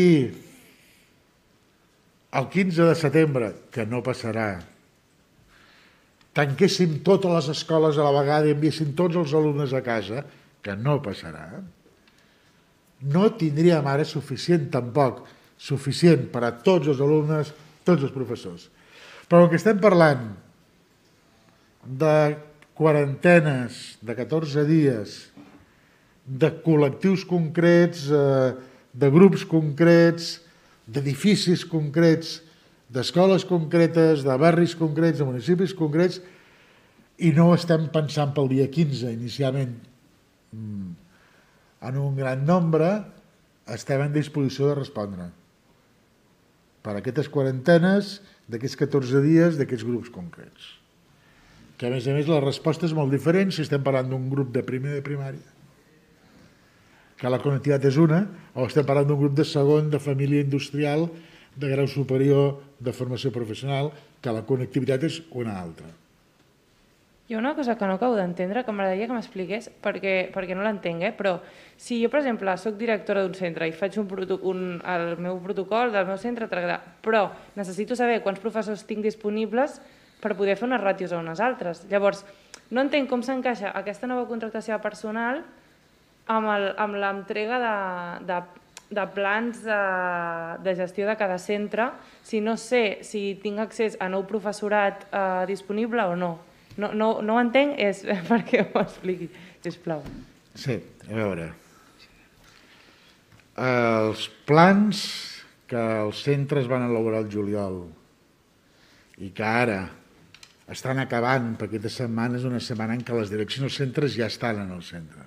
el 15 de setembre, que no passarà, tanquéssim totes les escoles a la vegada i enviéssim tots els alumnes a casa, que no passarà, no tindríem ara suficient per a tots els alumnes, tots els professors. Però el que estem parlant de quarantenes, de 14 dies, de col·lectius concrets, de grups concrets, d'edificis concrets, d'escoles concretes, de barris concrets, de municipis concrets, i no estem pensant pel dia 15, inicialment en un gran nombre, estem en disposició de respondre per aquestes quarantenes, d'aquests 14 dies, d'aquests grups concrets. Que, a més, la resposta és molt diferent si estem parlant d'un grup de primer de primària, que la connectivitat és una, o estem parlant d'un grup de segon, de família industrial, de grau superior, de formació professional, que la connectivitat és una altra.
Hi ha una cosa que no acabo d'entendre, que m'agradaria que m'expliqués, perquè no l'entenc, però si jo, per exemple, soc directora d'un centre i faig el meu protocol del meu centre, però necessito saber quants professors tinc disponibles per poder fer unes ràtios a unes altres. Llavors, no entenc com s'encaixa aquesta nova contractació de personal amb l'entrega de plans de gestió de cada centre, si no sé si tinc accés a nou professorat disponible o no. No ho entenc, és perquè ho expliqui, sisplau.
Sí, a veure. Els plans que els centres van elaborar el juliol i que ara estan acabant, perquè aquesta setmana és una setmana en què les direccions dels centres ja estan en el centre.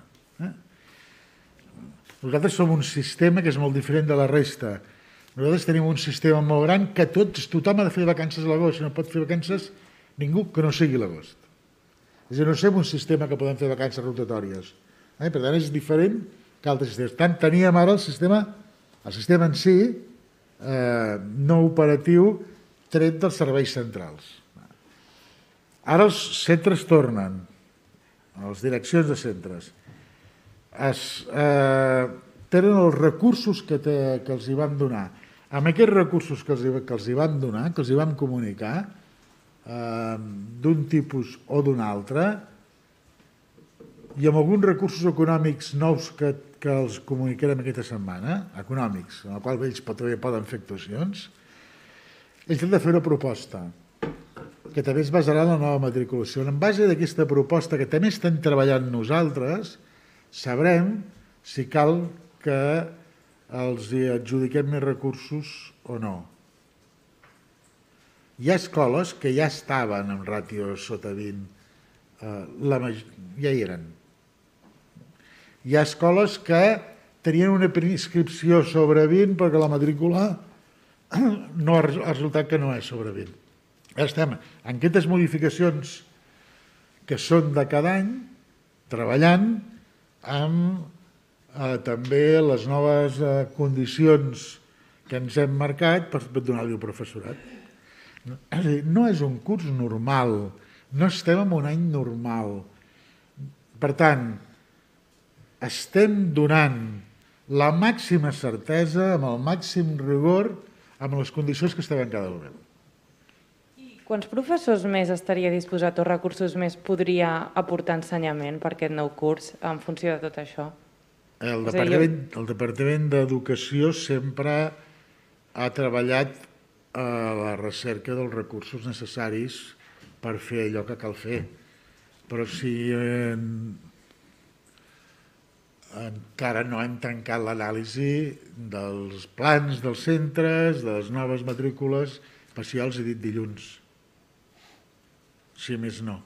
Nosaltres som un sistema que és molt diferent de la resta. Nosaltres tenim un sistema molt gran que tothom ha de fer vacances a l'agost, no pot fer vacances ningú que no sigui l'agost. És a dir, no som un sistema que podem fer vacances rotatòries. Per tant, és diferent que altres sistemes. Tant teníem ara el sistema en si, no operatiu, tret dels serveis centrals. Ara els centres tornen, les direccions de centres, tenen els recursos que els hi vam donar. Amb aquests recursos que els hi vam donar, que els hi vam comunicar, d'un tipus o d'un altre, i amb alguns recursos econòmics nous que els comunicarem aquesta setmana, econòmics, en els quals ells també poden fer actuacions, ells han de fer una proposta que també es basarà en la nova matriculació. En base d'aquesta proposta, que també estem treballant nosaltres, sabrem si cal que els adjudiquem més recursos o no. Hi ha escoles que ja estaven amb ràtios sota 20, ja hi eren. Hi ha escoles que tenien una preinscripció sobre 20 perquè la matrícula no ha resultat que no és sobre 20. Estem en aquestes modificacions que són de cada any treballant amb també les noves condicions que ens hem marcat per donar-li al professorat. És a dir, no és un curs normal, no estem en un any normal. Per tant, estem donant la màxima certesa, amb el màxim rigor, amb les condicions que estem en cada moment.
Quants professors més estaria disposat o recursos més podria aportar ensenyament per aquest nou curs en funció de tot això?
El Departament d'Educació sempre ha treballat a la recerca dels recursos necessaris per fer allò que cal fer. Però si encara no hem tancat l'anàlisi dels plans dels centres, de les noves matrícules, per si ja els he dit dilluns. Si més no.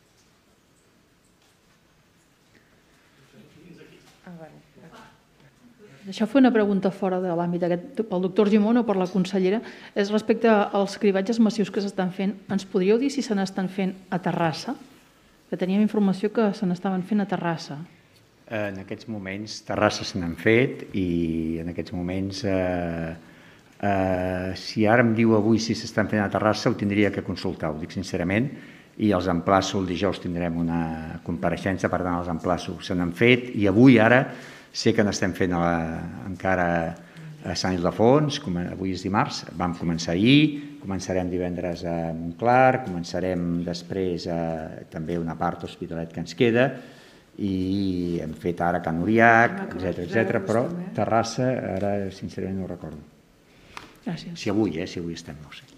Això fa una pregunta fora de l'àmbit pel doctor Gimón o per la consellera. És respecte als cribatges massius que s'estan fent. Ens podríeu dir si se n'estan fent a Terrassa? Que teníem informació que se n'estaven fent a Terrassa.
En aquests moments, Terrassa se n'han fet i en aquests moments, si ara em diu avui si s'estan fent a Terrassa, ho tindria que consultar, ho dic sincerament, i els emplaço, el dijous tindrem una compareixença, per tant els emplaço se n'han fet i avui ara sé que n'estem fent encara a Sant Ildefons, avui és dimarts, vam començar ahir, començarem divendres a Montclar, començarem després també una part Hospitalet que ens queda i hem fet ara Can Uriac, etc. Però Terrassa ara sincerament no ho recordo.
Gràcies.
Si avui estem, no ho sé.